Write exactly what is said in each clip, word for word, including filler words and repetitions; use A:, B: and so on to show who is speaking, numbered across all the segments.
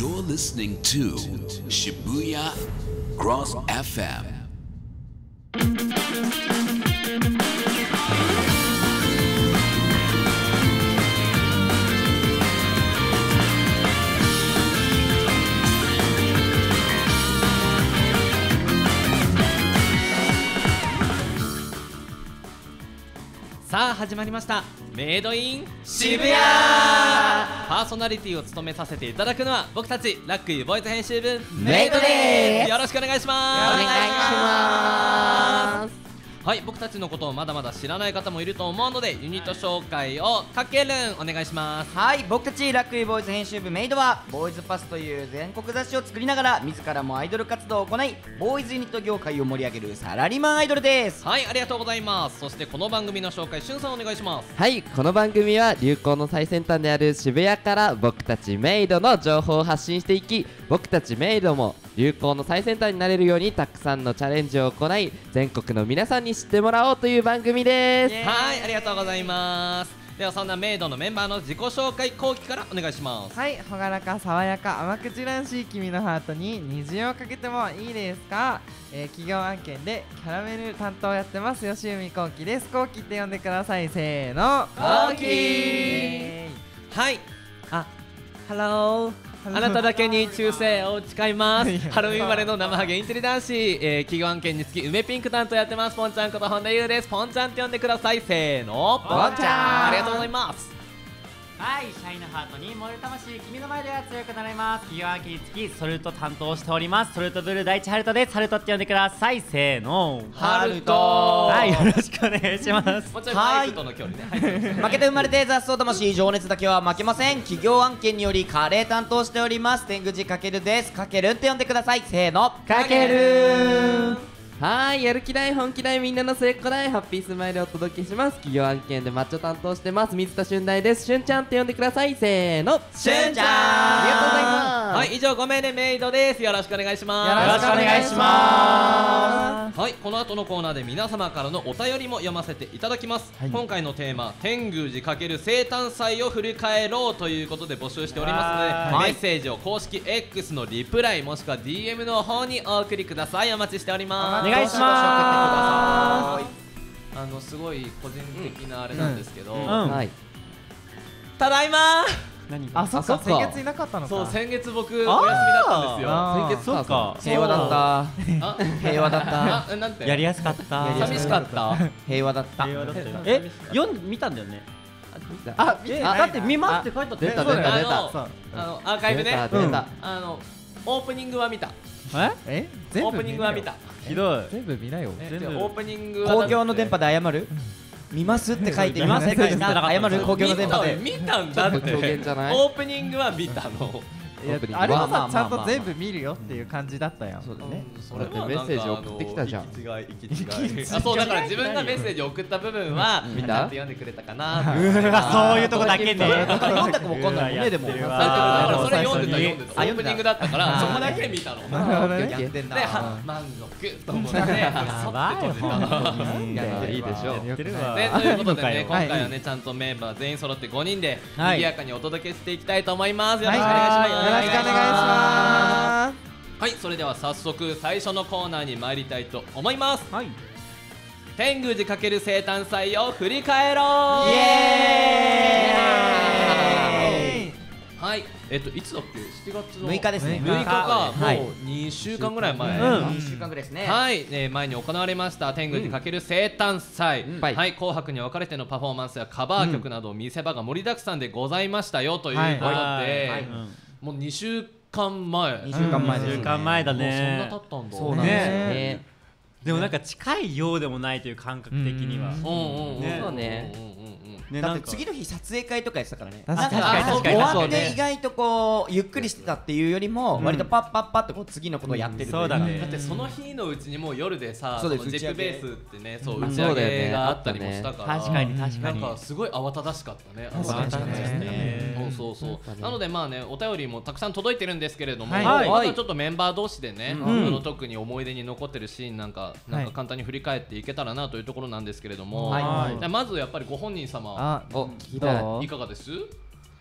A: You're listening to Shibuya Cross エフエム.
B: さあ始まりましたメイドイン渋谷。パーソナリティを務めさせていただくのは僕たちラックイボイス編集部
C: メイドです。
B: よろしくお願いします。
C: お願いします。
B: はい、僕たちのことをまだまだ知らない方もいると思うのでユニット紹介をかけるんお願いします。
C: はい、僕たちラックイボーイズ編集部メイドはボーイズパスという全国雑誌を作りながら自らもアイドル活動を行いボーイズユニット業界を盛り上げるサラリーマンアイドルです。
B: はい、ありがとうございます。そしてこの番組の紹介しゅんさんお願いします。
D: はい、この番組は流行の最先端である渋谷から僕たちメイドの情報を発信していき、僕たちメイドも流行の最先端になれるようにたくさんのチャレンジを行い全国の皆さんに知ってもらおうという番組です。
B: はい、ありがとうございます。ではそんなメイドのメンバーの自己紹介後期からお願いします。
E: はい、朗らか爽やか甘口らしい君のハートに虹をかけてもいいですか。えー、企業案件でキャラメル担当をやってます吉海こうきです。こうきって呼んでください。せーの、
B: こうき。はい、あ、ハロー、あなただけに忠誠を誓いますハロウィン生まれの生ハゲインテリ男子、えー、企業案件につき梅ピンク担当やってますポンちゃんこと本田優です。ポンちゃんって呼んでください。せーの、
C: ポンちゃん。
B: ありがとうございます。
F: はい、シャイのハートに燃える魂、君の前では強くなれます。企業案件につきソルト担当しておりますソルトブルー第一ハルトです。ハルトって呼んでください。せーの、
B: ハルト。
F: はい、よろしくお願いします
B: もうちょいマイクとの距離ね。はい、
C: 負けて生まれて雑草魂情熱だけは負けません。企業案件によりカレー担当しております天狗寺かけるです。かけるって呼んでください。せーの、
F: かける。
D: はーい、やる気ない本気ないみんなの末っ子ないハッピースマイルをお届けします。企業案件でマッチョ担当してます水田俊大です。しゅんちゃんって呼んでください。せーの、
C: しゅんちゃん。
D: ありがとうございます。
B: はい、以上ご名でメイドです。よろしくお願いします。
F: よろしくお願いしま
B: はい、この後のコーナーで皆様からのお便りも読ませていただきます、はい、今回のテーマ天宮寺×生誕祭を振り返ろうということで募集しておりますので、メッセージを公式 X のリプライもしくは ディーエム の方にお送りください。お待ちしております。
F: お願いしま
B: あのすごい個人的なあれなんですけど、
F: うんうん
D: はい、
B: ただいま。
F: 何
E: あ、そっか、
D: あそっか
E: 先月いなかったのか。
B: そう、先月僕お休みだったんですよ。
E: あー
D: 先月
F: そっか、
C: 平和だった。
B: あ、
C: 平和だった
B: あ、なんて
F: やりやすかった
B: 寂しかった
C: 平和だった。
F: 平和だったよえ、読ん見たんだよね。
E: あ、見て
F: え、
E: ない
F: だって見ますって書いてあったよ
D: 出た出た出
B: あの
D: た
B: あのアーカイブね、
D: 出た出た、
B: あのオープニングは見た。
F: え
E: え、全部
B: オープニングは見た。
F: ひどい。
E: 全部見なよ。
B: え
F: 全部
B: オープニングは
C: 公共の電波で謝る。見ますって書いて見ますって書いて謝る。公共の電波で。
B: 見たんだって。
D: ちょっと狂言じゃない
B: オープニングは見たの。
E: いや
D: オープニング
E: あれは
C: まあまあまあ
E: さ、ちゃんと全部見るよっていう感じだったやん。
C: そうだね。
B: それはなんか
D: だってメッセージ送ってきたじゃん
B: あの行き違い行き違い。あ、そうだから自分がメッセージを送った部分は
D: 見た
B: ちゃんと読んでくれたかな。
F: うわ、そういうとこだけね。
C: 読んだかもわかんないもんねでも。
F: やってるわ
B: だからそれ読んでた読んでた。オ
C: あ
B: ープニングだったからそこだけ見たの。
E: なるほどね。
C: やってんな。
B: で、は満足と思ってそって閉じた。
D: いやいいでしょう。
F: やってるわ。
B: ね、ということでね、今
E: はい
B: 回はね、ちゃんとメンバー全員揃ってごにんで
F: はい
B: 賑やかにお届けしていきたいと思います。よろしくお
E: はい
B: 願いします。
E: よろしくお願いします。
B: はい、それでは早速最初のコーナーに参りたいと思います。
F: はい。
B: 天宮寺×生誕祭を振り返ろう。
C: イエーイ。
B: はい、えっといつだっけ？しちがつの
C: むいかですね。
B: むいかか、
C: はい
B: もうにしゅうかんぐらい前。
F: うん
C: 一週間ぐらいですね。
B: はい、えー前に行われました天宮寺×生誕祭、
C: うん
B: は、
D: はいい
B: 紅白に分かれてのパフォーマンスやカバー曲など見せ場が盛りだくさんでございましたよということで、
F: はい
B: もうにしゅうかんまえ、
C: 二週間前ですね。
F: にしゅうかんまえだ
B: もうそんな
F: ね
B: 経。ったんだ。
C: そうなんですよ
F: ね
D: ね、
F: でもなんか近いようでもないという感覚的には。
E: うん
B: うんうんうん、
F: ね
D: そうね
B: うんうんうんうん
F: ね、
C: だ
F: なんか
C: って次の日撮影会とかやってたからね。
E: 確かに
C: なん
F: 確かに確かに
C: 終わっ
F: そうね
C: て意外とこうゆっくりしてたっていうよりも割とパッパッパッとこう次のことをやってるとい
F: そうだね
B: だってその日のうちにもう夜でさ、
C: そうです
B: そのジェックベースってね、そう打ち上
D: うんそうだよね
B: げがあったりもしたから、
F: 確かに確か
B: なん
F: に。
B: かすごい慌ただしかったね。
E: 確かに
B: 慌ただしかった
F: ね
B: そうそうそう。
D: そうだね
B: なのでまあね、お便りもたくさん届いてるんですけれども、
E: はい
B: ま
F: はい
B: だちょっとメンバー同士でね、
F: ん
B: あの特に思い出に残ってるシーンなんかなんか簡単に振り返っていけたらなというところなんですけれども、
C: はい
B: じゃあまずやっぱりご本人様
E: あ、
D: お聞きたい。
E: どう
B: いかがです？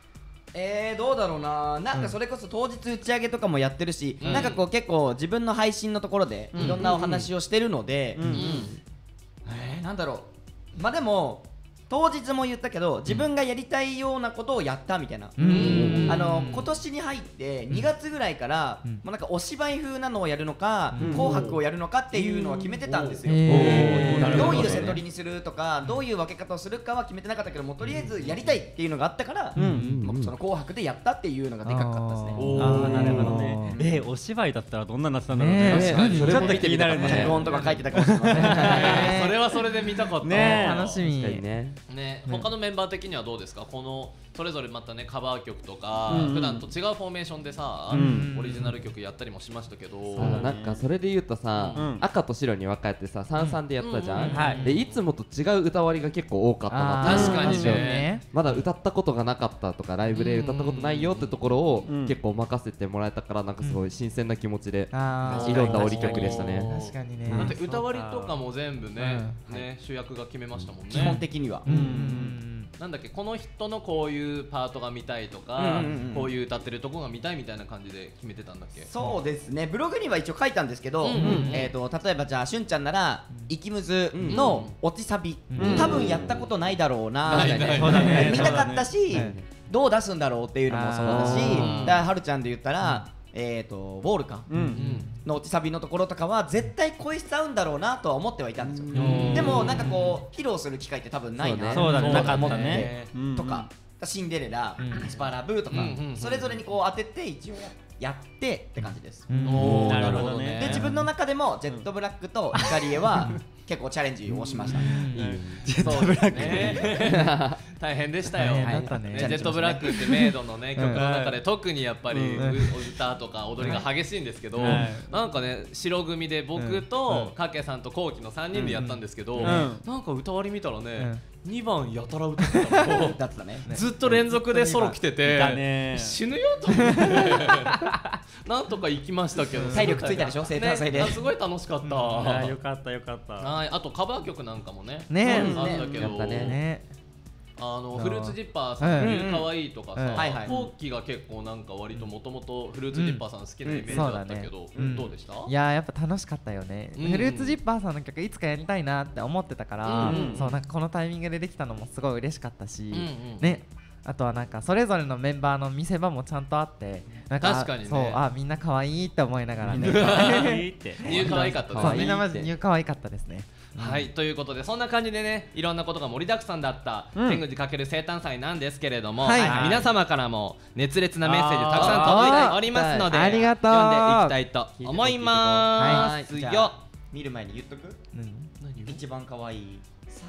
C: えー、どうだろうな、なんかそれこそ当日打ち上げとかもやってるし、
B: うん
C: なんかこう結構自分の配信のところでいろんなお話をしてるので、
F: うんうん
C: えー、なんだろう、まあでも当日も言ったけど自分がやりたいようなことをやったみたいな、
E: うん
C: あの今年に入ってにがつぐらいから、
E: うん
C: もうなんかお芝居風なのをやるのか、
E: うん
C: 紅白をやるのかっていうのは決めてたんですよ、
E: へー
C: どういうセトリにするとかどういう分け方をするかは決めてなかったけども、とりあえずやりたいっていうのがあったから、
F: ん
C: もうその紅白でやったっていうのがでかかったですね。
B: おー
F: ああなるほどね。えー、お芝居だったらどんなになってたんだろう
E: ねえ
F: ね。確かに
E: それ
F: ちょっと気になる
C: 脚
F: ね。
C: 本とか書いてたかもしれません。
B: えーそれはそれで見たかった
F: ねえ
E: 楽しみ
D: 確かにね。
B: ね、他のメンバー的にはどうですか、このそれぞれまたねカバー曲とか、
F: うんうん
B: 普段と違うフォーメーションでさ、
F: うん
B: オリジナル曲やったりもしましたけど、
D: さあなんかそれで言うとさ、
F: うん
D: 赤と白に分かれてさ三々でやったじゃん、
B: うんうん
F: はい
D: でいつもと違う歌割りが結構多かったなって
E: あー
B: 確かにね
D: 印象でまだ歌ったことがなかったとかライブで歌ったことないよってところを
F: うん
D: 結構任せてもらえたからなんかすごい新鮮な気持ちで
E: あー
D: 挑んだ折曲でしたね。
E: 確かにね
B: だって歌割りとかも全部ね、
E: うん
B: ね主役が決めましたもんね。
C: 基本的には。
E: うんうん
B: なんだっけ、この人のこういうパートが見たいとか、
C: うんうんうん
B: こういう歌ってるとこが見たいみたいな感じで決めてたんだっけ。
C: そうですね、ブログには一応書いたんですけど、
B: うんうんうん
C: えー、と例えばじゃあしゅんちゃんなら「イキムズ」の落ちサビ、
E: うん
C: 多分やったことないだろうな、
B: ないない
F: そうだね
C: 見たかったし、
E: うん
C: どう出すんだろうっていうのもそうだし、
B: あー
C: だからはるちゃんで言ったら、えー、とウォールか
F: うん
B: うん
C: の落ちサビのところとかは絶対声質合うんだろうなとは思ってはいたんですよ。
B: ん
C: でもなんかこう披露する機会って多分ないな
F: そうだね
C: と
F: なかった
C: 思って
F: ね
C: とか、シンデレラ、
E: うん
C: スパラブーとか、
B: うんうんうん
C: それぞれにこう当てて一応ややってって感じです。
E: うん
B: おー
F: なる
B: なるほどね。
F: ほどね
C: で自分の中でもジェットブラックとヒカリエは結構チャレンジをしました。
B: そうですね。大変でしたよ。
E: 大変だったね
B: ねジェットブラックってメイドのね曲の中で特にやっぱり
E: うん
B: う歌とか踊りが激しいんですけど、
F: はい
B: なんかね白組で僕
E: うん
B: とかけさんとこうきのさんにんでやったんですけど、
F: ん
B: なんか歌割り見たらね、にばんやたら歌ってたの。
C: だったね。
B: ずっと連続でソロ来てて、
F: いたね
B: 死ぬよと思ってなんとか行きましたけど
C: 体力ついたでしょ生誕祭で
B: ねあすごい楽しかった、
F: あーよかったよかった。
B: はい、あとカバー曲なんかもね
E: ね
B: あったけど、
D: やったね
E: ね
B: あのフルーツジッパーさん
E: うん
B: の「かわいい」とかさ、
E: うん
C: はいはい
B: 後期が結構なんか割ともともとフルーツジッパーさん好きなイメージだったけど、
E: うん
B: どうでした？
E: いやーやっぱ楽しかったよね、
B: うん
E: フルーツジッパーさんの曲いつかやりたいなって思ってたから、
B: うん
E: そうなんかこのタイミングでできたのもすごい嬉しかったし、
B: うんうん
E: ねあとはなんかそれぞれのメンバーの見せ場もちゃんとあってなんか
B: 確かにね
E: そうあみんな可愛いって思いながらね
F: いいって。
B: ニュー可愛かったですね。
E: そうみんなマジニュー可愛かったですね
B: はい、ということでそんな感じでねいろんなことが盛りだくさんだった
F: うん
B: 天狗寺×生誕祭なんですけれども、
E: はい
B: はい皆様からも熱烈なメッセージたくさん届いておりますので
E: あーありがとう
B: 読んでいきたいと思います
C: じゃ
B: よ。
C: あ見る前に言っとく。
E: 何
C: 一番可愛いさ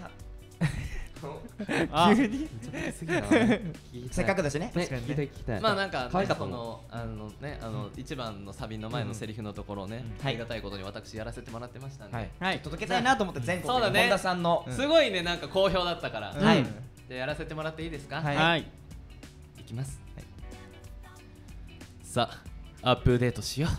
F: あ
E: 急に
C: せっかくだしね。
D: ね
E: 確かにね
D: 聞きたい聞きたい。
B: まあなんか、ね、
D: 可愛かったの
B: そのあのねあの一番のサビの前のセリフのところをね、
C: うん
B: ありがたいことに私やらせてもらってましたんで、
E: はい
F: はい。
C: 届けたいなと思って全国
B: そうだね
C: で本田さんの
B: すごいねなんか好評だったから、
E: うん
C: はい
B: じゃあやらせてもらっていいですか？
E: はい
F: はい。
B: いきます、さあアップデートしよう。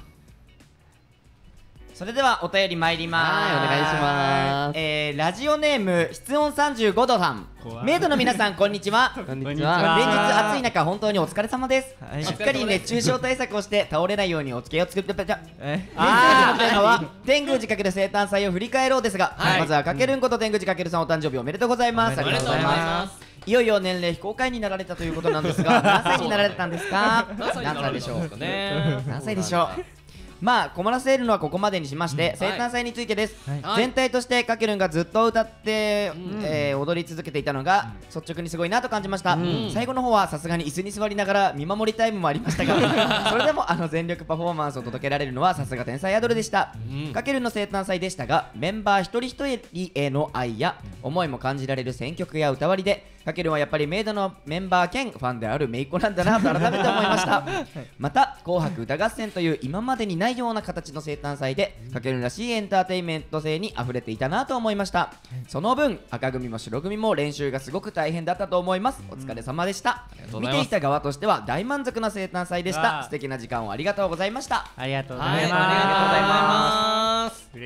C: それではお便り参ります。
D: はいお願いします
C: えー、ラジオネーム室温さんじゅうごどさん
F: 怖い
C: メイドの皆さんこんにちは。
D: こんにち
F: こんにちは
D: は。
C: 連日暑い中本当にお疲れ様です、
E: はい
C: しっかり熱中症対策をして倒れないようにお付けを作ってじゃ
E: え
C: メッセージのテーマは天宮寺×生誕祭を振り返ろうですが、
B: はい
C: まずはかけるんこと天宮寺×さんお誕生日おめでとうございます。
E: おめでとうございます
C: いよいよ年齢非公開になられたということなんですが何歳になられたんですか？
B: 何歳になられ
C: でしたょう
B: んですかね。
C: 何歳でしょう。まあ困らせるのはここまでにしまして、
B: うん
C: 生誕祭についてです、
E: はい
B: はい
C: 全体としてかけるんがずっと歌って、
B: うん
C: えー踊り続けていたのが、率直にすごいなと感じました、
B: ん
C: 最後の方はさすがに椅子に座りながら見守りタイムもありましたがそれでもあの全力パフォーマンスを届けられるのはさすが天才アイドルでした、
B: うん
C: かけるの生誕祭でしたがメンバー一人一人への愛や思いも感じられる選曲や歌割りでかけるはやっぱりメイドのメンバー兼ファンであるメイコなんだなと改めて思いましたまた紅白歌合戦という今までにないような形の生誕祭でかけるらしいエンターテインメント性に溢れていたなと思いましたその分赤組も白組も練習がすごく大変だったと思いますお疲れ様でした見
B: とうございます
C: ていた側としては大満足な生誕祭でし
F: わあ
C: た素敵な時間をありがとうございました
F: ありがとうご
B: はい、ありがとうござい
F: ざいます。
B: ます。
F: 嬉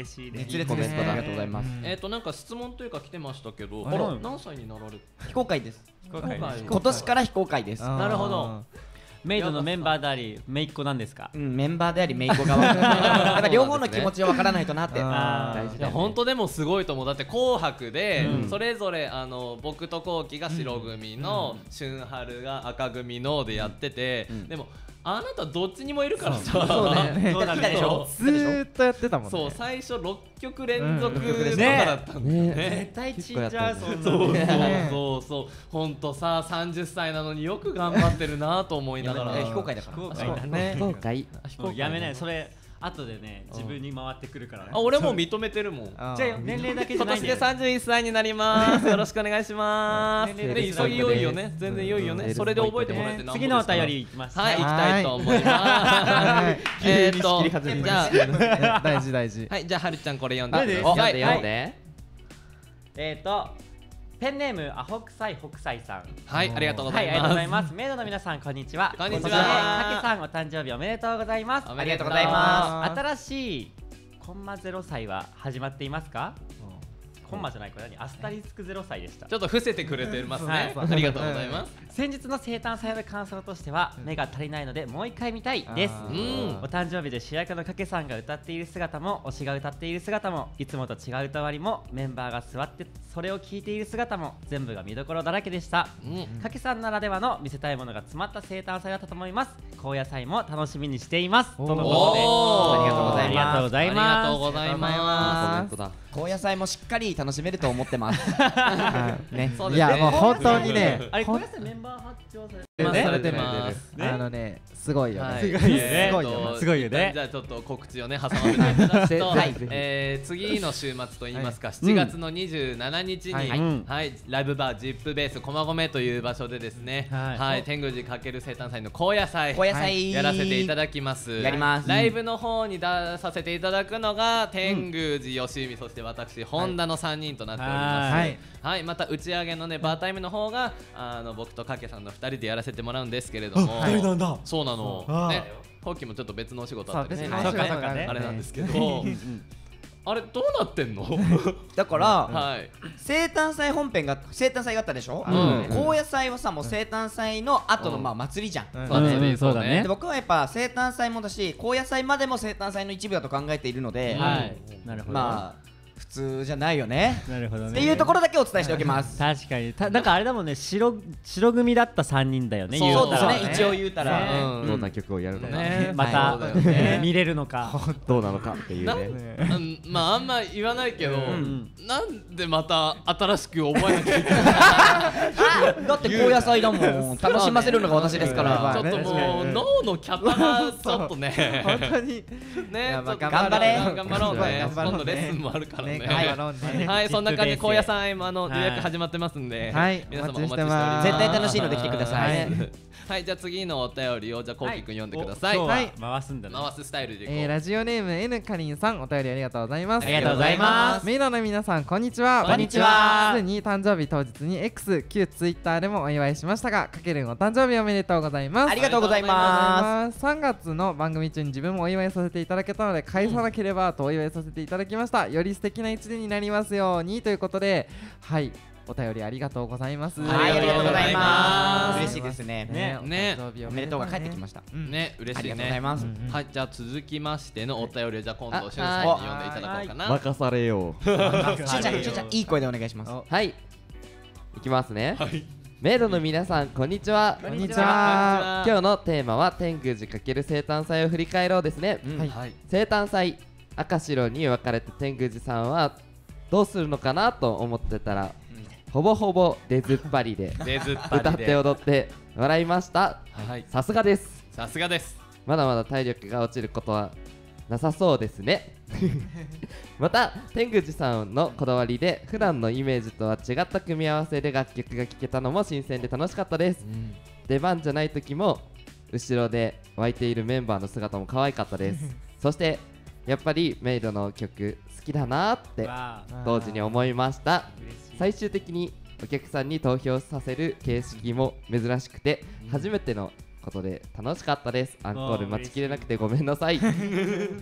F: 嬉しいです。
C: 熱烈ですね。
D: コメントだ
C: ありがとうございます。
B: えっとなんか質問というか来てましたけど、
F: あら
B: 何歳になられて
C: 非公開です。
F: 非公開です
C: 今年から非公開です。
F: なるほど。メイドのメンバーであり姪っ子なんですか。
C: うん、メンバーでありメイク側やっぱ両方の気持ちを分からないとなって。
F: あー
D: 大事だよね
B: いや本当でもすごいと思う。だって紅白で
F: うん
B: それぞれあの僕とこうきが白組の、春春が赤組のでやってて、
C: ん
B: でもあなたどっちにもいるからさ。
C: そうね。
F: そうだね
C: 来たでしょ。
E: ずーっとやってたもんね。
B: そう最初ろっきょく連続とか
F: ね
B: だったんだよね。
F: 絶対死んじゃうそんな
B: そうそう
E: ね
B: そうそう本当ささんじゅっさいなのによく頑張ってるなと思いながら。
C: え非公開だから。
F: 非公
E: そう
F: 開だ
E: ね。
D: 今回
F: もうやめないそれ後でね自分に回ってくるからね。
B: あ俺もう認めてるもん。
E: あー
F: じゃあ年齢だけじゃ
B: 今年で
F: ないんだよ。
B: さんじゅういっさいになりますよろしくお願いします。
F: 年齢
B: で
F: だけ
B: 急ぎ良いよね全然良いよね。それで覚えてもらえてなんぼですから
F: 次のお便りいきます。
B: はい行き
E: はい
B: たいと思います。
E: はい
B: えーっと
C: 急に仕切り始める
B: じゃあ
E: 大事大事。
B: はいじゃあはるちゃんこれ読んで
F: はい
B: ください。
D: 読んで読んで
F: えっとペンネームアホクサイ北斎さん。
B: はいありがとうござ
F: はい、
B: い
F: ありがとうござい
B: ま
F: ます。メイドの皆さん、こんにちは。
B: こんにちは
F: 今年かけさん、お誕生日おめでとうございます。
B: す。
C: ありがとうございま
F: 新しいコンマゼロ歳は始まっていますか？コンマじゃない、これ何？アスタリスクゼロ歳でした
B: ち。ょっと伏せてくれてますね。
E: はい
B: ありがとうございます。
F: 先日の生誕祭の感想としては、目が足りないのでもう一回見たいです。
E: あ
B: う
E: ー
B: ん
F: お誕生日で主役のかけさんが歌っている姿も推しが歌っている姿もいつもと違う歌割りもメンバーが座ってそれを聴いている姿も全部が見どころだらけでした。
B: うん
F: かけさんならではの見せたいものが詰まった生誕祭だったと思います。高野菜も楽しみにしています。
E: おー
F: とのことで
B: おー
C: ありがとうございます
F: ありがとうござい
B: ありが
F: ます。
B: とうござい
D: コ
B: ま
D: メントだ
C: 高野菜もしっかり楽しめると思ってます。ね。
B: す。そう
E: い
B: ですね
E: やもう本当にね。
F: あれ
E: ほん
F: 高野菜メンバー発表されて
B: ね
E: されてる
B: ます
F: ね
E: あのねすごいよ
B: はい
E: ね。
F: すごいよね
E: すごいよね
B: えーと
F: すごいよね
B: じゃあちょっと告知をね挟ませていただくと、
C: はい
B: えー次の週末といいますか、しちがつのにじゅうしちにちに、
E: はい
B: はいライブバージップベース駒込という場所でですね、
F: はい
B: はい天狗寺かける生誕祭の高野祭
C: 高野菜
B: やらせていただきます。
C: やります
B: ライブの方に出させていただくのが天狗寺吉海そして私本田のさんにんとなっております。
E: は
B: はいい、はい、また打ち上げのねバータイムの方があの僕とかけさんのふたりでやらせてもらうんですけれども、
F: 二人なんだ。
B: そうなの
F: あー
B: ね後期もちょっと別のお仕事あったりして
E: そう
F: 別のお仕事
B: はい
F: がね
B: あれなんですけどあれどうなってんの
C: だから
B: はい
C: 生誕祭本編が生誕祭があったでしょ。
B: うん
C: 高野祭はさもう生誕祭の後の
B: うん
C: まあ祭りじゃん。
E: うん
B: そうだね
F: そうだね
C: で僕はやっぱ生誕祭もだし高野祭までも生誕祭の一部だと考えているので、
F: はい。なるほど。
C: まあ普通じゃないよね
F: なるほどね。
C: っていうところだけお伝えしておきます。
F: 確かにたなんかあれだもんね白白組だったさんにんだよね。
B: そう
F: 言たら
C: そうですね一応言うたら、
F: ね
B: うん
D: どんな曲をやるのか
B: ね
F: また、
B: そうだよね
F: 見れるのか。
D: どうなのかっていう
B: な
D: ね
B: うんまああんま言わないけど、
F: ん
B: なんでまた新しく覚えなきゃいけない
C: だって高野祭だもん楽しませるのが私ですから、
E: まあね
B: ちょっともう
E: ね
B: 脳のキャパがちょっとね
E: 本当に
B: ね
E: やまあ
B: ちょっと
C: 頑張れ
B: 頑張ろうね
E: 頑張ろうね
B: 今度レッスンもあるからね
E: ね頑張ろうね。
B: はいそんな感じで高野さんあの
F: はい
B: 予約始まってますんで
E: はい
B: 皆様お待ちしており
E: お待ちしてま
B: ますす
C: 絶対楽しいので来てください、
E: はい
B: はいじゃあ次のお便りをじゃあこうきくん読んでください
F: お
E: はい
F: 今日は回すんだね。
B: 回すスタイルでいこう
E: えーラジオネーム N かりんさんお便りありがとうございます。
F: ありがとうございます
E: メイドの皆さんこんにちは。
B: こんにちは
E: すでに誕生日当日に X 旧 Twitter でもお祝いしましたがかけるんお誕生日おめでとうございます。
C: ありがとうございま
E: さんがつの番組中に自分もお祝いさせていただけたので返さなければとお祝いさせていただきました。より素敵な一年になりますようにということではいお便りありがとうございます。
C: はいありがとうございます
B: あり
C: 嬉しいですね
E: ね
B: ね
E: お誕生日
C: おめでとうが帰ってきました
E: うん
B: ね嬉しい
C: ありがとうござい
B: ね
C: ます、
E: うん
B: はいじゃあ続きましてのお便りをじゃあ今度
D: あ
B: しゅんさんに読んでいただこうかな
D: 任されよう
C: ちーちゃんちーちゃんいい声でお願いします。
D: はいいきますね
B: はい
D: メイドの皆さんこんにちは
E: こんにちは。
D: 今日のテーマは天宮寺×生誕祭を振り返ろうですね、
C: うん
E: はい
B: はい
D: 生誕祭赤白に分かれて天宮寺さんはどうするのかなと思ってたら、ほぼほぼ出ずっぱりで
B: 出ずっぱりで
D: 歌って踊って笑いました
B: はい
D: さすがです
B: さすがです
D: まだまだ体力が落ちることはなさそうですねまた天宮寺さんのこだわりで普段のイメージとは違った組み合わせで楽曲が聴けたのも新鮮で楽しかったです、出番じゃない時も後ろで湧いているメンバーの姿も可愛かったですそしてやっぱりメイドの曲好きだなーって
F: わあ
D: 同時に思いました
F: 嬉しい。
D: 最終的にお客さんに投票させる形式も珍しくて初めてのことで楽しかったですアンコール待ちきれなくてごめんなさい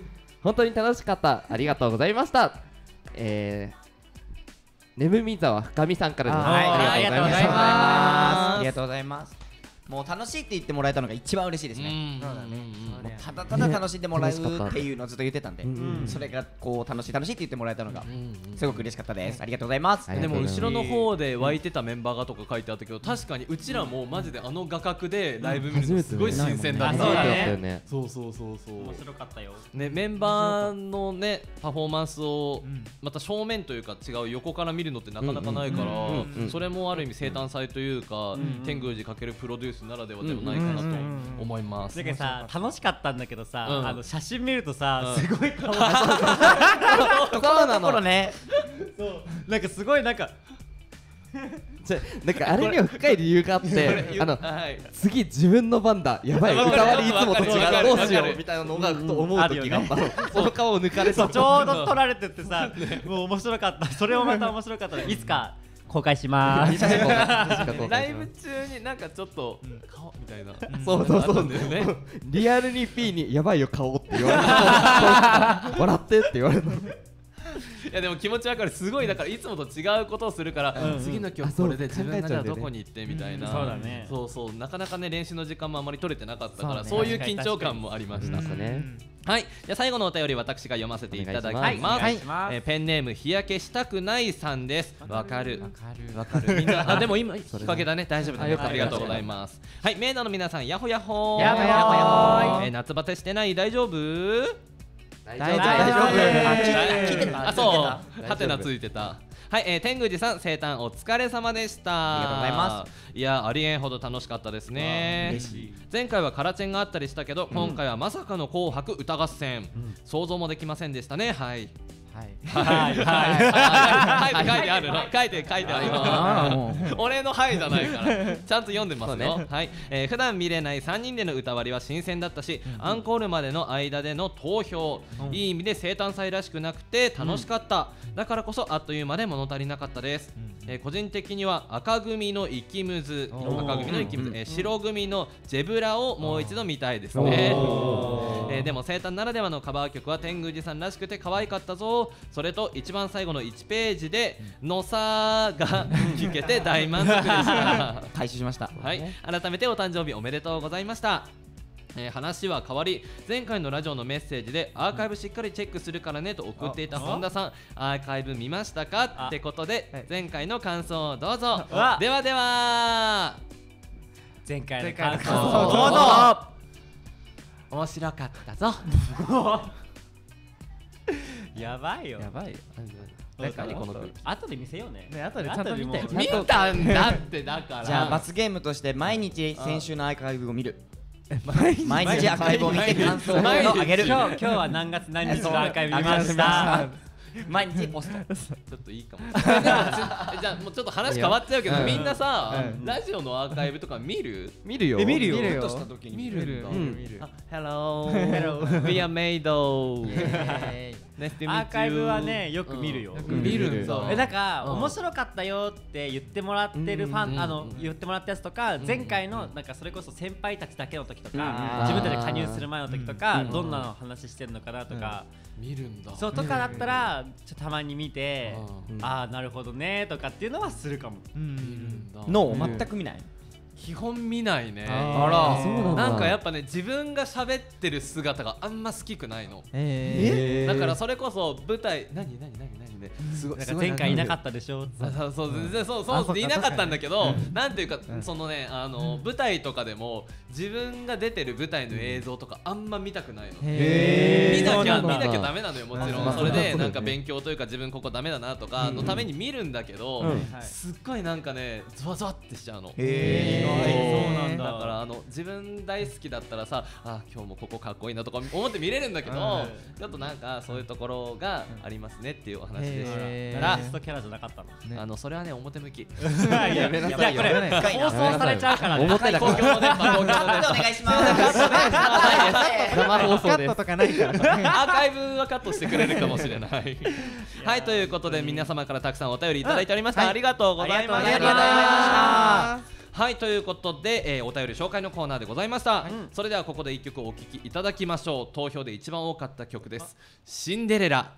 D: 本当に楽しかった。ありがとうございました。えー、ねむみざわ深見さんからです。
E: はい
F: ありがとうございます
C: ありがとうございます。もう楽しいって言ってもらえたのが一番嬉しいですね。
B: そうだね
C: もうただただ楽しんでもらう
D: ね楽しかった
C: っていうのをずっと言ってたんで、
D: ん
C: それがこう楽しい楽しいって言ってもらえたのがすごく嬉しかったです。ありがとうございます。
D: あり
B: でも
D: がとうございます
B: 後ろの方で湧いてたメンバーがとか書いてあったけど、確かにうちらもマジであの画角でライブ見るのすごい新鮮だった
F: 初めて
D: そうだったよね。
B: そうそうそうそう
F: 面白かったよ。
B: ね、メンバーのねパフォーマンスをまた正面というか違う横から見るのってなかなかないから、
D: うんうんうん
B: それもある意味生誕祭というか、天宮寺×プロデュースならではではないかなと思います。
F: だけどさ、楽しかったんだけどさ、
B: うん
F: あの写真見るとさ、
B: うん
F: すごい顔
C: そうなのね。
F: なんかすごいなんか
D: じゃなんかあれには深い理由があってあの
B: はい
D: 次自分の番だやばい
B: わかる
D: 歌割りいつもと違
B: わかる
D: うどうしよ
B: わかる
D: うみたいなのがふと思う時があったのその顔を抜かれそう
F: ちょうど撮られててさ、もう面白かった。それもまた面白かったね。いつか公開します。
B: ライブ中になんかちょっと顔みたいな
D: そうそうそう
B: あったんだよね。
D: リアルに P にやばいよ顔って言われる笑ってって言われる
B: いやでも気持ちわかる。すごいだからいつもと違うことをするから、次の曲これで自分がじゃあどこに行ってみたいな、
F: うんそうだね
B: そうそうなかなかね練習の時間もあまり取れてなかったから、
E: そうね
B: そういう緊張感もありました。
D: ね
B: はい、じゃあ最後のお便り私が読ませていただきます。
D: はい
F: お願いします
B: えーペンネーム日焼けしたくないさんです。わかる。
E: わかる
B: わかる。みんなあでも今日陰だね。大丈夫だね。
D: あよかった
B: ありがとうございます。はい、メイドの皆さんヤホヤホー。
F: ヤホヤホー
B: えー夏バテしてない大丈夫？
D: 大
E: 大丈夫
F: 大丈夫
C: あ聞い聞いてた
B: あそう
C: 聞い
B: はてなついてた。はい、えー、天宮寺さん生誕お疲れ様でした。
C: ありがとうございます。
B: いやありえんほど楽しかったですね。
C: 嬉しい。
B: 前回はカラチェンがあったりしたけど、今回はまさかの紅白歌合戦、想像もできませんでしたね。はい
E: はい
F: はいはい。
B: はいはい書いてあるの書いて書いてある
C: あーも
B: の俺のはいじゃないからちゃんと読んでますよ、はい、えー普段見れないさんにんでの歌割りは新鮮だったし、アンコールまでの間での投票、いい意味で生誕祭らしくなくて楽しかった、だからこそあっという間で物足りなかったです、えー個人的には赤組の生きむず赤組の生きむず、えー白組のジェブラをもう一度見たいですね、えーでも生誕ならではのカバー曲は天宮寺さんらしくて可愛かったぞ。それと一番最後のいちページでのさーが聞けて大満足でした
C: 回収しました。
B: はい、改めてお誕生日おめでとうございました。えー話は変わり、前回のラジオのメッセージでアーカイブしっかりチェックするからねと送っていた本田さん、アーカイブ見ましたか
F: あ
B: ってことで、
E: はい
B: 前回の感想をどうぞ。
F: うわ
B: ではでは
F: 前回の
E: 前回の
F: 感
E: 感想
F: 想
E: をどう
F: ぞ。
B: 面白かったぞ。
F: やばいよ。
E: やばいよ
B: なんかこの曲
F: 後で見せようね。
E: ね後でちゃんと見て
F: 後でもう
B: 見たんだってだから
C: じゃあ罰ゲームとして毎日先週のアーカイブを見る。
E: 毎日
C: 毎日アーカイブを見て感想を
B: 毎日
C: あげる。
F: 今日今日は何月何日のアーカイブ見まし
C: あげま
F: た。
C: 毎日ポスト。
B: ちょっといいかも。でもじゃあもうちょっと話変わっちゃうけど、
D: うん
B: みんなさ、
E: うん
B: ラジオのアーカイブとか見る？
D: 見るよ
F: え見るよ
E: 見るよ
C: とした時に
B: 見るんだ。
E: 見る見る
B: あ Hello We are made
E: え
B: Nice to meet you
F: アーカイブはねよく見るよ。
B: うん見るんだ。
F: えなんか、
B: うん
F: 面白かったよって言ってもらってるファン、
B: うん
F: あの言ってもらったやつとか、前回のなんかそれこそ先輩たちだけの時とか、
C: うん
F: 自分たちで加入する前の時とか、
B: うん
F: どんなの話してんのかなとか、
B: 見るんだ。
F: そうとかだったらちょっとたまに見て、
B: うん
F: ああなるほどねとかっていうのはするかも。
E: う
B: 見る
E: ん
B: んだ。
C: の全く見ない。
B: 基本見ないね。
E: あ
C: ら
D: そうなんだ
B: なんかやっぱね自分が喋ってる姿があんま好きくないの。
E: え
B: だからそれこそ舞台何何何何ね。すごい
F: なんか前回いなかったでしょ。
B: あそうそう全然そう
E: あ
B: そう
E: そっか
B: いなかったんだけど、なんていうか、
E: うん
B: そのねあの、舞台とかでも自分が出てる舞台の映像とかあんま見たくないの。
E: へ
B: 見なきゃ
D: そうなんだ
B: 見なきゃダメなのよもちろ
D: まあ
B: ん。それ
D: そうだよね
B: でなんか勉強というか自分ここダメだなとかのために見るんだけど、
D: うん
F: はい
B: すっごいなんかねゾワゾワってしちゃうの。
C: へ
F: そうなんだ。
B: だからあの自分大好きだったらさあ今日もここかっこいいなとか思って見れるんだけど、
E: うん
B: ちょっとなんかそういうところがありますねっていうお話でした。
E: へー
F: ラストキャラじゃなかったの。
E: ね
B: あのそれはね表向き。
F: いやいやいやこれ
C: 深いな
F: 放送されちゃうからね。
D: 表だ
B: 公共の電波公共の電
C: お
B: 波。
C: 願いします。
D: 生放送です
E: カットとかないから
B: アーカイブはカットしてくれるかもしれない。はいということで皆様からたくさんお便りいただいておりました。ありがとうございました。
C: ありがとうございました。
B: はいということで、えーお便り紹介のコーナーでございました、
F: はい
B: それではここでいっきょくお聴きいただきましょう。投票で一番多かった曲です。シンデレラ。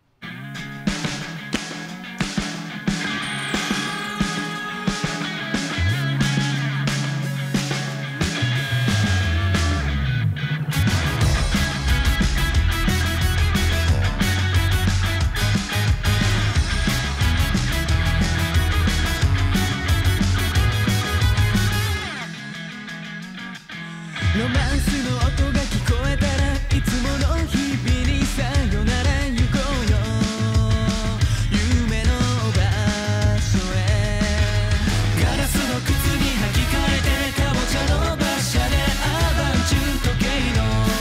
G: ロマンスの音が聞こえたらいつもの日々にさよなら行こうよ夢の場所へガラスの靴に履き替えてかぼちゃの馬車でアバンチュー時計の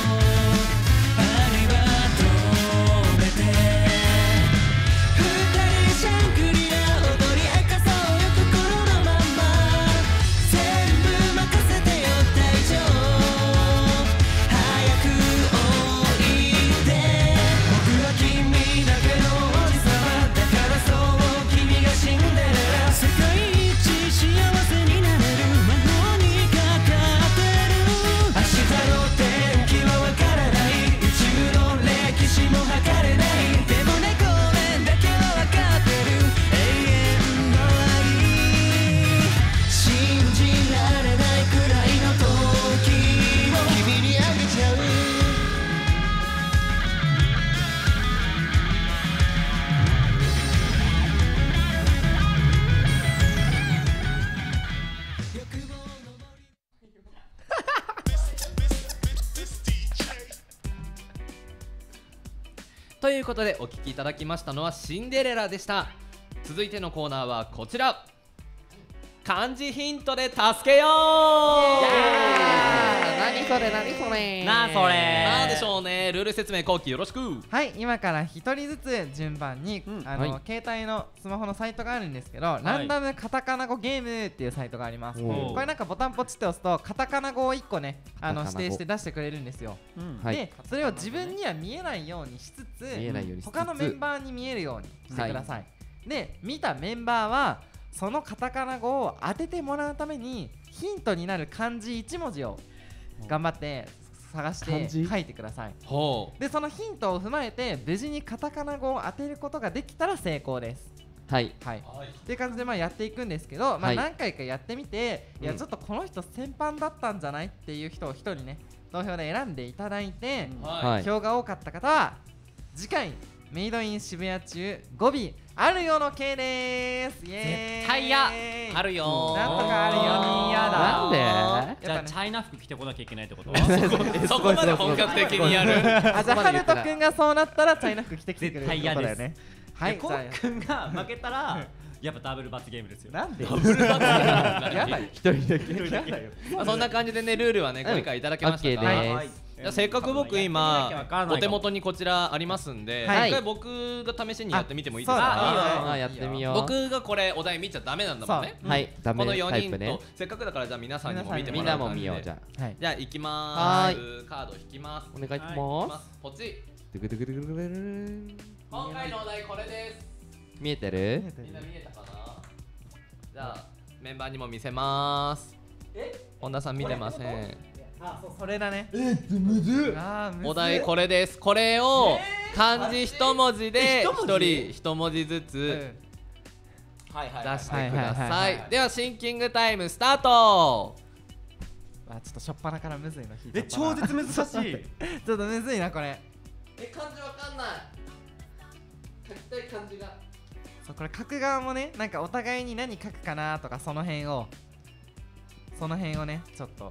G: 針は止めて二人シャングリラ踊り明かそうよ心のまま全部任せてよ大丈夫
B: ということでお聴きいただきましたのはシンデレラでした。続いてのコーナーはこちら、漢字ヒントで助けよう。
D: 何それ何それ
F: なあそれ
B: なんでしょうね。ルール説明後期よろしく。
E: はい、今から一人ずつ順番に、あの、
D: はい
E: 携帯のスマホのサイトがあるんですけど、ランダムカタカナ語ゲームっていうサイトがあります。
D: おー
E: これなんかボタンポチって押すとカタカナ語をいっこね、あの
D: カタカナ語
E: 指定して出してくれるんですよ。
D: はい
E: で、それを自分には見えないようにしつつ、
D: 見えないようにしつつ
E: 他のメンバーに見えるようにしてください。で、見たメンバーはそのカタカナ語を当ててもらうためにヒントになる漢字いち文字を頑張って探して書いてください。
B: ほう。
E: でそのヒントを踏まえて無事にカタカナ語を当てることができたら成功です。
D: はい
E: はい、っていう感じでまあやっていくんですけど、まあ、
D: はい
E: 何回かやってみて、いやちょっとこの人先般だったんじゃないっていう人を一人ね投票で選んでいただいて、
B: はい。
E: 票が多かった方は次回メイドイン渋谷中語尾あるよの系でーす。イエーイ
F: 絶対や
B: あるよー。
E: なんとかあるよー。
F: やだ
D: なんで
F: じゃあ
E: やっぱね
F: チャイナ服着てこなきゃいけないってこと
B: そこまで本格的にやる。
E: あ、じゃあハルトくんがそうなったらチャイナ服着てきてくれるってことだよね。は、
F: はいい、
E: じゃ
F: コウ君が負けたらやっぱダブル罰ゲームですよ。
E: あなんで
B: や
E: だよ。
D: 一人だけ
E: やだよ。
B: まあそんな感じでね、ルールはねご理解いただけましたか。
D: OK です
B: じゃあせっかく僕今お手元にこちらありますんで、
E: はい
B: 一回僕が試しにやってみてもいいです
E: あそうだ
B: か。
D: あーやってみよう。
B: 僕がこれお題見ちゃダメなんだもんね。
D: はいダメ
B: この4
D: タイプね
B: 人とせっかくだからじゃあ皆さんにも見て
D: みんなも
B: もらう感じで。
D: 見ようじゃあ
E: はい。
B: じゃあ行きま
D: は
B: ーす。カード引きます。
D: お願いし
B: 引き
D: ま
B: ます。ポチ。
D: す。ドゥクドゥクドゥクドゥクドゥク
B: 今回のお題これです。
D: 見えてる？
B: みんな見えたかな。じゃあメンバーにも見せます。本田さん見てません。
E: あ、そう、それだね。え、むずあー、むず
B: お題これです。これを漢字一文字で一人一文字ずつ
C: はいはい
B: 出してくだ
E: はいはいはい
B: さ
E: はい
B: い。ではシンキングタイムスタート。
E: あ、ちょっとしょっぱなからむずいの引いちゃ
F: え
E: ったな
F: 超絶難しい。
E: ちょっとむずいなこれ。
B: え、漢字わかんない。書きたい漢字が。
E: そう、これ書く側もね、なんかお互いに何書くかなとかその辺をその辺をね、ちょっと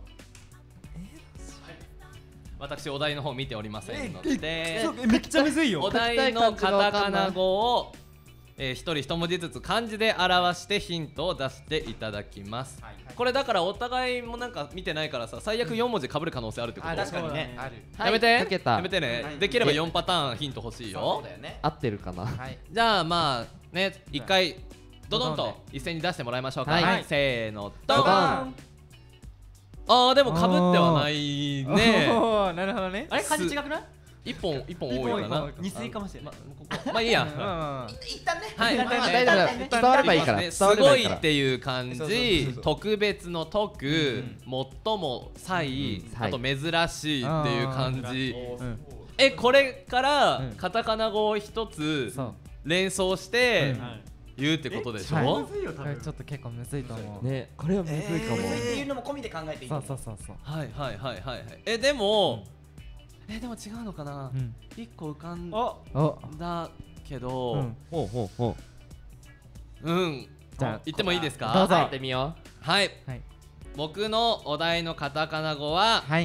B: 私お題の方見ておりませんので、
F: めっちゃむずいよ。
B: お題のカタカナ語をえー一人一文字ずつ漢字で表してヒントを出していただきます。これだからお互いもなんか見てないからさ、最悪よん文字被る可能性あるってこと。
E: あ、確かにね、ある。
B: やめて、
D: かけた
B: やめてね、
E: はい
B: できればよんパターンヒント欲しい
C: そ
B: よ
C: う。だよね。
D: 合ってるかな？
E: はい。
B: じゃあまあね、一回ドドンと
E: ドドン
B: 一斉に出してもらいましょうか。
D: はい
B: はい、せーのド
E: ドド
B: ドン。
E: ン
B: あーでも被ってはないね。
E: おー、なるほどね。
F: あれ漢字違くない？
B: 一本一本多いかな。
F: 二水かもしれない。
B: まあいいや。
C: 一旦ね
B: はい。
D: 大丈夫、伝わればいいから。伝
B: す
D: わればいいから。
B: ごいっていう漢字、特別の特、最も最、あと珍しいっていう漢字。え、これからカタカナ語を一つ連想して言うってことでしょ。
E: これちょっと結構むずいと思う。
D: ね、これはむずいかも。
C: っていうのも込みで考えていい。
E: そうそうそうそう。
B: はいはいはいはい。え、でもえ、でも違うのかな。一個浮かんだけど、
D: ほうほうほ
B: う。うん。
E: じゃあ
B: 言ってもいいですか。
E: どうぞ。
D: やってみよ
B: はい。僕のお題のカタカナ語は。
E: はい。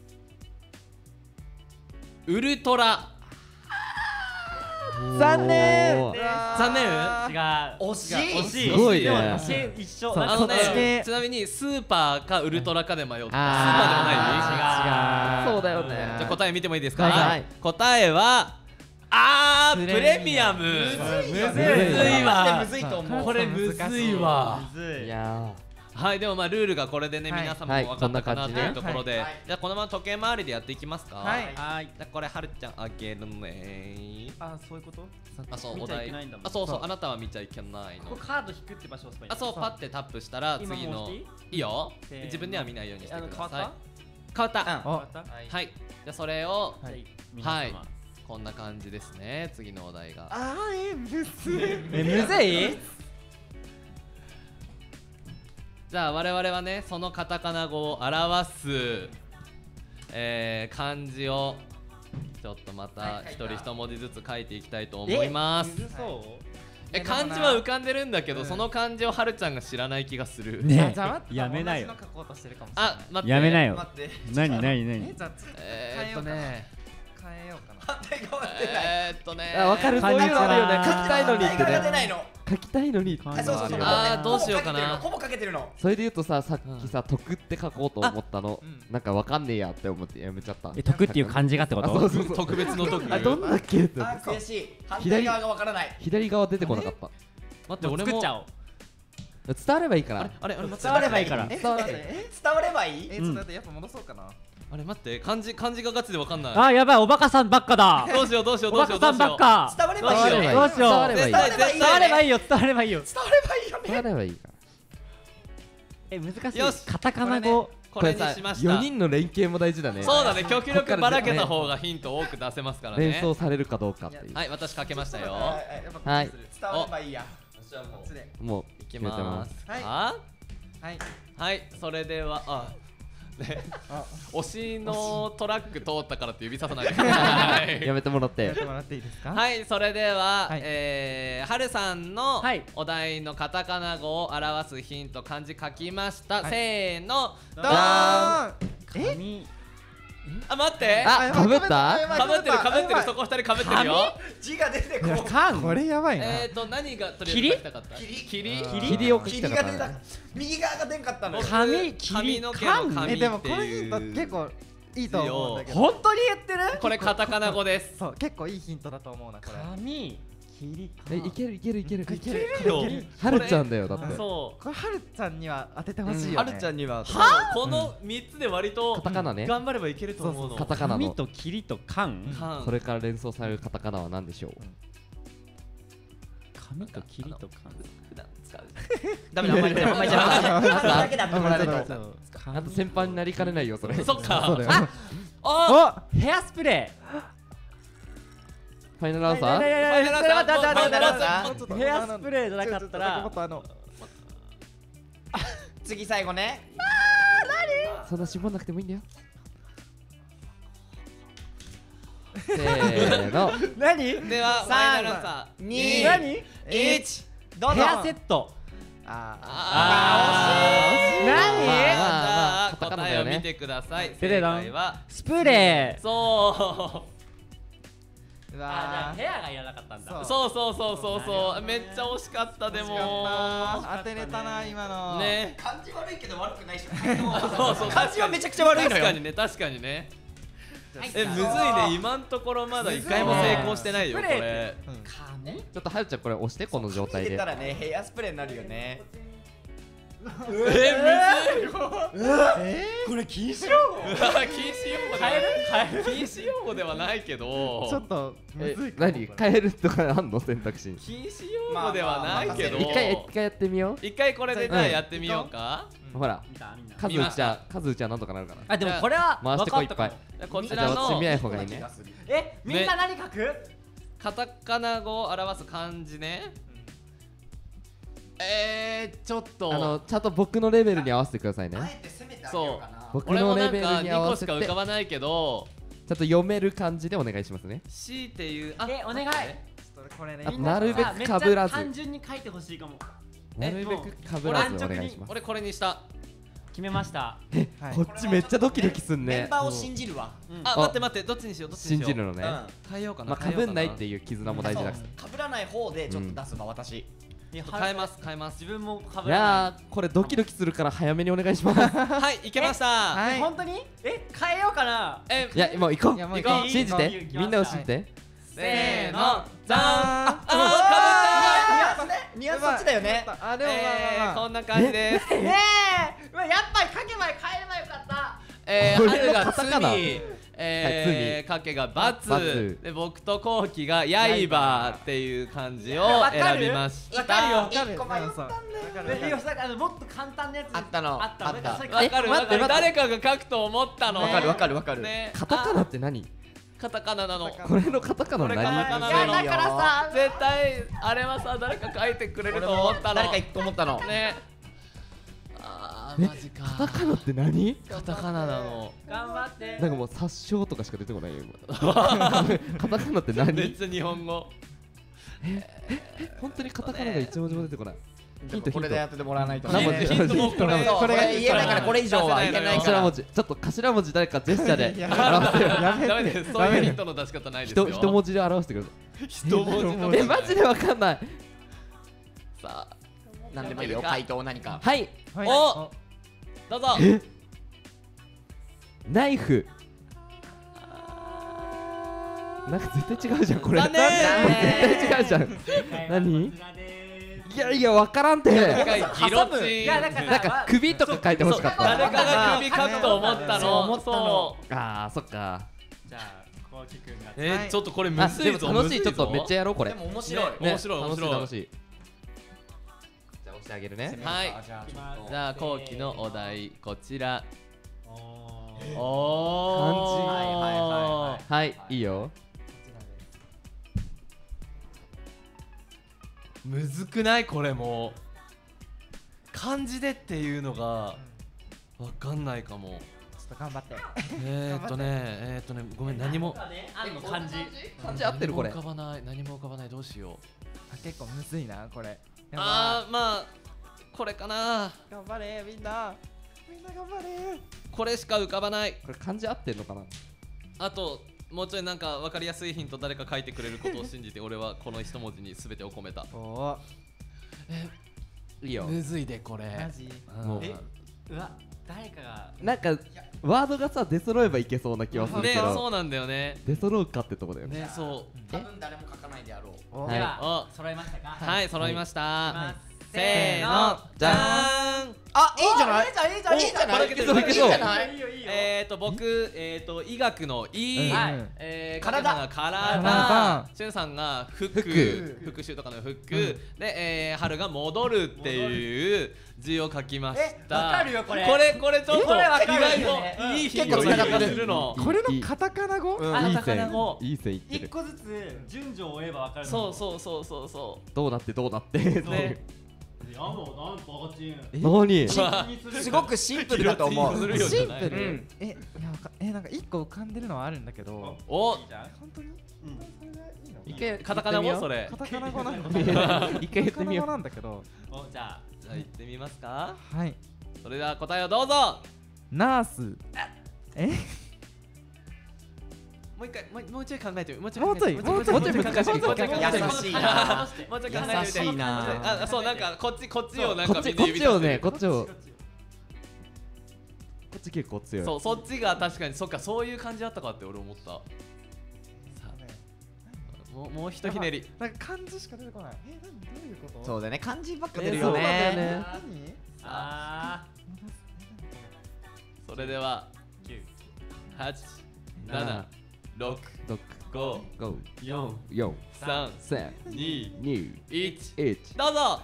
B: ウルトラ。
E: 残念。
B: 残念。
F: 違う。
C: 惜しい。
F: 惜しい。
D: すごいね。
F: 一緒。
B: あのね、
E: 系
B: ちなみにスーパーかウルトラかで迷った。スーパーでも
E: あ
B: ない。
D: そうだよね。
B: じゃあ答え見てもいいですか。
D: はい。
B: 答えはあー、プレミアム。むずいわ。
C: むずいと思う。
B: これむずいわ。
D: いや
B: はい、でもまあルールがこれでね、皆様も分かったかなというところで、
C: はい
B: じゃあこのまま時計回りでやっていきますか。
E: はい
F: はい。
B: じゃあこれはるちゃんあげるね。
F: あ、そういうこと？
B: あ、そう、
F: 見ちゃい
B: お題
F: けないんだもん
B: あ、そうそう、あなたは見ちゃいけないの
F: ここ。カード引くって場所を押せばいい。
B: あ、そう、パッてタップしたら
F: 今
B: 次の
F: もう押していい？
B: いいよ。
F: せーの
B: 自分では見ないようにしてください。
F: あの変わ
B: 変わった。
C: うん
E: お、
F: った？
B: はい。じゃあそれを
F: はい。
B: はいこんな感じですね。次のお題が。
E: あー、え、むずい。
F: え、むずい？
B: じゃあ我々はね、そのカタカナ語を表す、えー、漢字をちょっとまた一人一文字ずつ書いていきたいと思います。
F: むずそう？
B: え、漢字は浮かんでるんだけど、その漢字をはるちゃんが知らない気がする。
F: ね
E: じゃあ待って、
F: やめなよ
E: 同じの書こうとしてるかもしれない。
B: あ、待って。
F: やめなよ。
C: 待って。
F: 何何
E: え、
F: 何？
E: じゃあ
B: えーっとね。
E: 変えようかな。
C: 反対側出ない。
B: えーっとね。
D: あ、わかる、そういうのあるよね。書きたいのにって
C: 反対側が出
D: ね。
C: ないの。
D: 書きたいのにって。
C: あ、そうそうそう。
B: あー、どうしようかな。
C: ほぼかけてるの。
D: それで言うとさ、さっきさ、得って書こうと思ったの。なんかわかんねえやって思ってやめちゃった。
F: え、得っていう漢字がってこ
D: あ、そう
F: と？
D: そうそう。
B: 特別の特。
D: あ、どんだっけって。
C: あ、悔しい。反対側がわからない。
D: 左側出てこなかった。
B: 待って、俺も
F: 作っちゃおう。
D: 伝わればいいから。
B: あれ、あれ、待って。
F: 伝わればいいから。
C: え
D: 伝わればいい。
C: 伝わればいい？
E: え、ちょっと待って、やっぱ戻そうかな。
B: あれ、待って。漢字、漢字がガチでわかんない。
F: あ、やばい、おバカさんばっかだ。
B: どうしよう、どうしよう、
F: お
B: どうしよう。
F: バカさんばっか。
C: 伝わればいいよね。
F: どうしよう。
D: 伝わればいい。
C: 伝わればいいよね。
F: 伝わればいいよ、伝わればいいよ。
C: 伝わればいいよね。
D: 伝わればいいから。
F: え、難しい。
B: よし
F: カタカナ語。
B: これにしました。
D: よにんの連携も大事だね。
B: そうだね、極力ばらけた方がヒント多く出せますからね。
D: 連想されるかどうかっていう。
B: はい、私書けましたよ。
D: はい。
C: 伝わればいいや。
B: じゃあもう
D: もう
B: いきます。
E: はい
B: あ
E: はい。
B: はい、それでは、あ、ね、推しのトラック通ったからって指ささないでください。
D: やめてもらって
E: やって。もらっていいですか。
B: はい、それでは、
E: はい
B: えー、はるさんの
F: はい
B: お題のカタカナ語を表すヒント、漢字書きました。
E: はい
B: せーの、
E: ドーン。え、
F: 紙。
B: あ、待って。
D: あ、かぶった？
B: かぶってる、かぶってる、そこ二人かぶってるよ。
C: 字が出てこう。
F: 缶。
E: これやばいな。
B: えーと、何がとりあえず書きたかった？
C: 霧
B: 霧。
D: 霧を書き
C: 霧
D: たかったね
C: が出た。右側が出んかったのよ。
F: 紙、
B: 髪の毛の
F: 缶。
B: 髪
E: え、でもこのヒント結構いいと思うんだけど。
F: 本当に言ってる？
B: これカタカナ語です。
E: そう、結構いいヒントだと思うな、これ。
F: 紙、霧、
D: え、いけるいけるいける。
E: いける
B: よ
D: はるちゃんだよだって。
B: そう。
E: これはるちゃんには当ててほしいよね。
C: はるちゃんには。
B: このみっつで割と
D: カタカナね。
B: 頑張ればいけると思うの。
D: カタカナの。
F: 紙と霧と缶。
B: 缶
D: それから連想されるカタカナは何でしょう？
F: 紙と霧と缶。
B: 普段使う。ダメだ、あんまりじゃあんまりじゃあんまりじゃあ
C: あそれだけだってもらえないと。
D: あと先輩になりかねないよそれ。
B: そっか。
D: そうだよ。
B: あ、
F: お、ヘアスプレ
D: ファイナルアンサー？
B: ファイナルアンサー。ファイナルアンサー。
F: ー。ヘアスプレーじゃなかったら
E: もっ。とあの
C: 次最後ね。
D: そんな絞んなくてもいいんだよ。せーの。
F: 何？
B: ではファイナルアンサー。
C: に、
F: 何？
C: 一、どうぞ。
F: ヘアセット。
E: あ
B: あー、惜しい。
F: 何？
B: じゃあ
D: まあまあカタカナだよね
B: 答えを見てください。正
F: ででだん
B: 解は
F: スプレー。
B: そう
E: ー。うわー。
F: ヘアがいらなかったんだ。
B: そうそうそうそうそう。めっちゃ惜しかったでも。
E: 当てれたな今の。
B: ね。
C: 漢字悪いけど悪くないし。
B: そうそう。
C: 漢字はめちゃくちゃ悪いのよ。
B: 確かにね、確かにね。え、むずいね。今のところまだ一回も成功してないよこれ。
D: ちょっとはるちゃんこれ押してこの状態で
C: 入れた。らね、ヘアスプレーになるよね。
B: えむずい
C: これ禁止用語
B: 禁止用語では禁止用語ではないけど
E: ちょっとむ
D: え
E: ずいかも
D: 何
E: これ
D: 変えるとかあんの選択肢に
B: 禁止用語ではないけど
D: 一回一回やってみよう
B: 一回これでじゃあやってみようか
D: ほら
F: 見たみんな
D: 数打ちゃ数打ちゃなんとかなるかな
F: あでもこれは
D: 回してこい
F: 分かったかも
B: じゃあこち
D: じゃあ
B: らの
D: 私見ない方がいいね
F: えみんな何書く
B: カタカナ語を表す漢字ねえー、ちょっと
D: あのちゃんと僕のレベルに合わせてくださいね
C: あえて攻めてあげようかな
D: 僕
B: 俺も
D: のレベ
B: なんかに
D: ルに合わせ
B: こしてか浮かばないけど
D: ちゃんと読める感じでお願いしますね
B: 強いて言うあ
F: えお願い
E: ちょっとこれね
D: あ
F: みんな
D: なるべく
F: さめっち
D: かぶらず
F: ゃ単純に書いてほしいかも
D: なるべくかぶらずお願いします
B: 俺これにした
F: 決めました
E: はい
D: こっちめっちゃドキドキすんね
C: メンバーを信じるわ
B: あ待って待ってどっちにしようどっちにしよう
D: 信じるのね
B: 変えようかな
D: まあかぶんないっていう絆も大事だか
C: かぶらない方でちょっと出すわ私
F: 変
B: 変えます変えます
F: 自分もか
D: らい
F: ぶらな
D: やーこれドキドキするから早めにお願いします
B: はいいけました
E: はい
F: い本当にえ変えようかな
B: え
D: いやもう行こ
E: いやもう
D: う
B: 行こう
D: 信じて
F: いいよ
D: みんなを信じて
B: せーのじゃーん
E: あ
B: あ
C: ニュアンスねニュアンスそっちだよね
E: あでもま
B: えー、
E: あまあまあ
B: こんな感じです
F: ええうわやっぱり書けば変えればよかった
B: えー、
D: これ
B: 春が
D: カタカナ
B: 罪えー、かけが罰
D: 罰
B: で僕とこうきが刃っていう漢字を
F: わかる
B: 選びました
F: わかるよ
E: わかる
C: 一個迷ったん
E: そうわかるわ
F: えいいよ
E: かる
F: さあのもっと簡単なやつ
C: あったの
F: あったの
C: あった
F: それ
B: わかるわかる
D: 待って待って
B: 誰かが書くと思ったの
C: わかるわかるわかる
B: ね
D: カタカナって何
B: あカタカナなの
D: これのカタカナ
B: これカタカ
D: 何
B: ナなの
F: いやだからさ
B: 絶対あれはさ誰か書いてくれると思ったの
C: 誰か一個思ったの
B: ねあーマジか
D: カタカナって何
B: カタカナなの
F: 頑張って
D: なんかもう殺傷とかしか出てこないよ今カタカナって
B: めっ
D: 何
B: ちゃ日本語
D: 本当にカタカナが一文字も出てこないヒントヒント
C: これでやってもらわないと
D: 何文字
B: ヒントもこれ
C: そうこれ言えないからこれ以上は言えないから
D: 頭文字ちょっと頭文字誰かジェスチャーで
E: や
D: 表せよ
E: やめ
B: ダメ
E: て
B: ですそういうヒントの出し方ないですよ
D: 一一文字で表してくださ
B: 一文字の
D: いえマジでわかんない
B: さあ
C: 何でもいいよ回答何か
D: はい
E: はい
B: おどうぞ
D: えナイフなんか絶対違うじゃんこれ
B: 残念
D: 絶対違うじゃん何
F: こちらで
D: いやいやわからんて
B: 今回ギロチン
F: いやだから
D: なんか首とか書いてほしかった
B: 誰かが首書くと思った
C: そう
B: の
C: 思ったの
B: そう
D: あーそっか
F: じゃあこうきくんが
B: え
E: はい
B: ーちょっとこれむ
D: あで
B: ずいぞ
D: も楽しいちょっとめっちゃ
B: ゃ
D: やろうこれ
C: でも面白い
B: ね面白い面白い
D: 楽しい楽しいじゃあ押してあげるね
B: はい
C: じゃあちょっと
B: じゃあ後期のお題こちら
F: お
B: おー
C: はいはいはい
D: はいいいよ
B: むずくないこれも漢字でっていうのがわかんないかも
E: ちょっと頑張って
B: えーっとねえーっとねごめん何も
F: あんの漢字
D: 漢字合ってるこれ
B: 何も浮かばない何も浮かばないどうしよう
E: あ結構むずいなこれやば
B: あーまあこれかな
E: 頑張れみんなみんな頑張れ
B: これしか浮かばない
D: これ漢字合ってんのかな
B: あともうちょいなんか分かりやすいヒント誰か書いてくれることを信じて俺はこの一文字に全てを込めた
E: おお
D: いいよ
B: むずいでこれ
E: マジ
D: もう
F: えうわ誰かが
D: なんかワードがさ出揃えばいけそうな気はする
B: ね
D: けど
B: そうなんだよね
D: 出揃うかってとこだよね
B: ねそう
C: 多分誰も書かないであろう
E: お
D: はい
F: では
B: あ
F: 揃いましたか
B: はい揃いました
F: はい
B: せーのじゃーん
C: あいいんじゃない
F: いいじゃんいいじゃんいいじゃん
B: これいける
C: いいんじゃない
F: いいよいいよ
B: えーと僕えーと医学の医
E: はい
B: えー
C: 体
B: 体
E: 体
B: 体しゅんさんが服
D: 服
B: 復習とかの服でえー春が戻るっていう字を書きました
F: えわかるよこれ
B: これこれちょっと
F: これわかるよ
B: 意
F: ね
B: 外といいヒン
C: 結構
B: ト
C: 繋がってる
B: するの
E: これ
D: いい
E: のカタカナ語
F: あ
D: うんいい
F: カタカナ語
D: 線いい線いってる
F: 一個ずつ順序を追えばわかる
B: そうそうそうそうそ
D: どうなってどうなって
B: うね
F: いやもうなんかバカチン
D: 何
C: すごくシンプルだと思う
B: ギロチンするよ
E: シンプ
B: う
E: ルえいやわかえなんか一個浮かんでるのはあるんだけど
B: お
F: いいじゃん
E: 本当に
D: 一回
B: カタカナ語そ
D: れ
B: れ
E: カタカナ語なんだ
D: 一回やってみ
E: カタカナ
D: よう
E: 語なんだけど
F: おじゃあ
B: じゃあ行ってみますか
E: はい
B: それでは答えをどうぞ
E: ナースえ
B: もう一回もうもうちょい考えてみもうちょい
E: もうちょい
B: もうちょい
E: もうちょい
B: 考えてみもうちょい考えてみ
C: 優しいな
B: もうちょい考えてみて
C: 優しいな
B: あそうなんかこっちこっちをなんか
D: こっちこっちをねこ
B: こ
D: っちをこっち結構強い
B: そうそっちが確かにそっかそういう感じだったかって俺思ったさあもうもうひとひねり。
E: なんか漢字しか出てこない。え、何どういうこと？
C: そうだね、漢字ばっか
D: え
C: 出るよ
D: そうなんだよ
C: ね。
D: ね。
E: 何？
F: あ
B: それでは
F: ーきゅう
B: はち、なな、ろく、
D: 六
B: ご、
D: 五
B: よん、
D: 四
B: さん、
D: 三
B: に、
D: 二
B: いち。
D: 一。
B: どうぞ。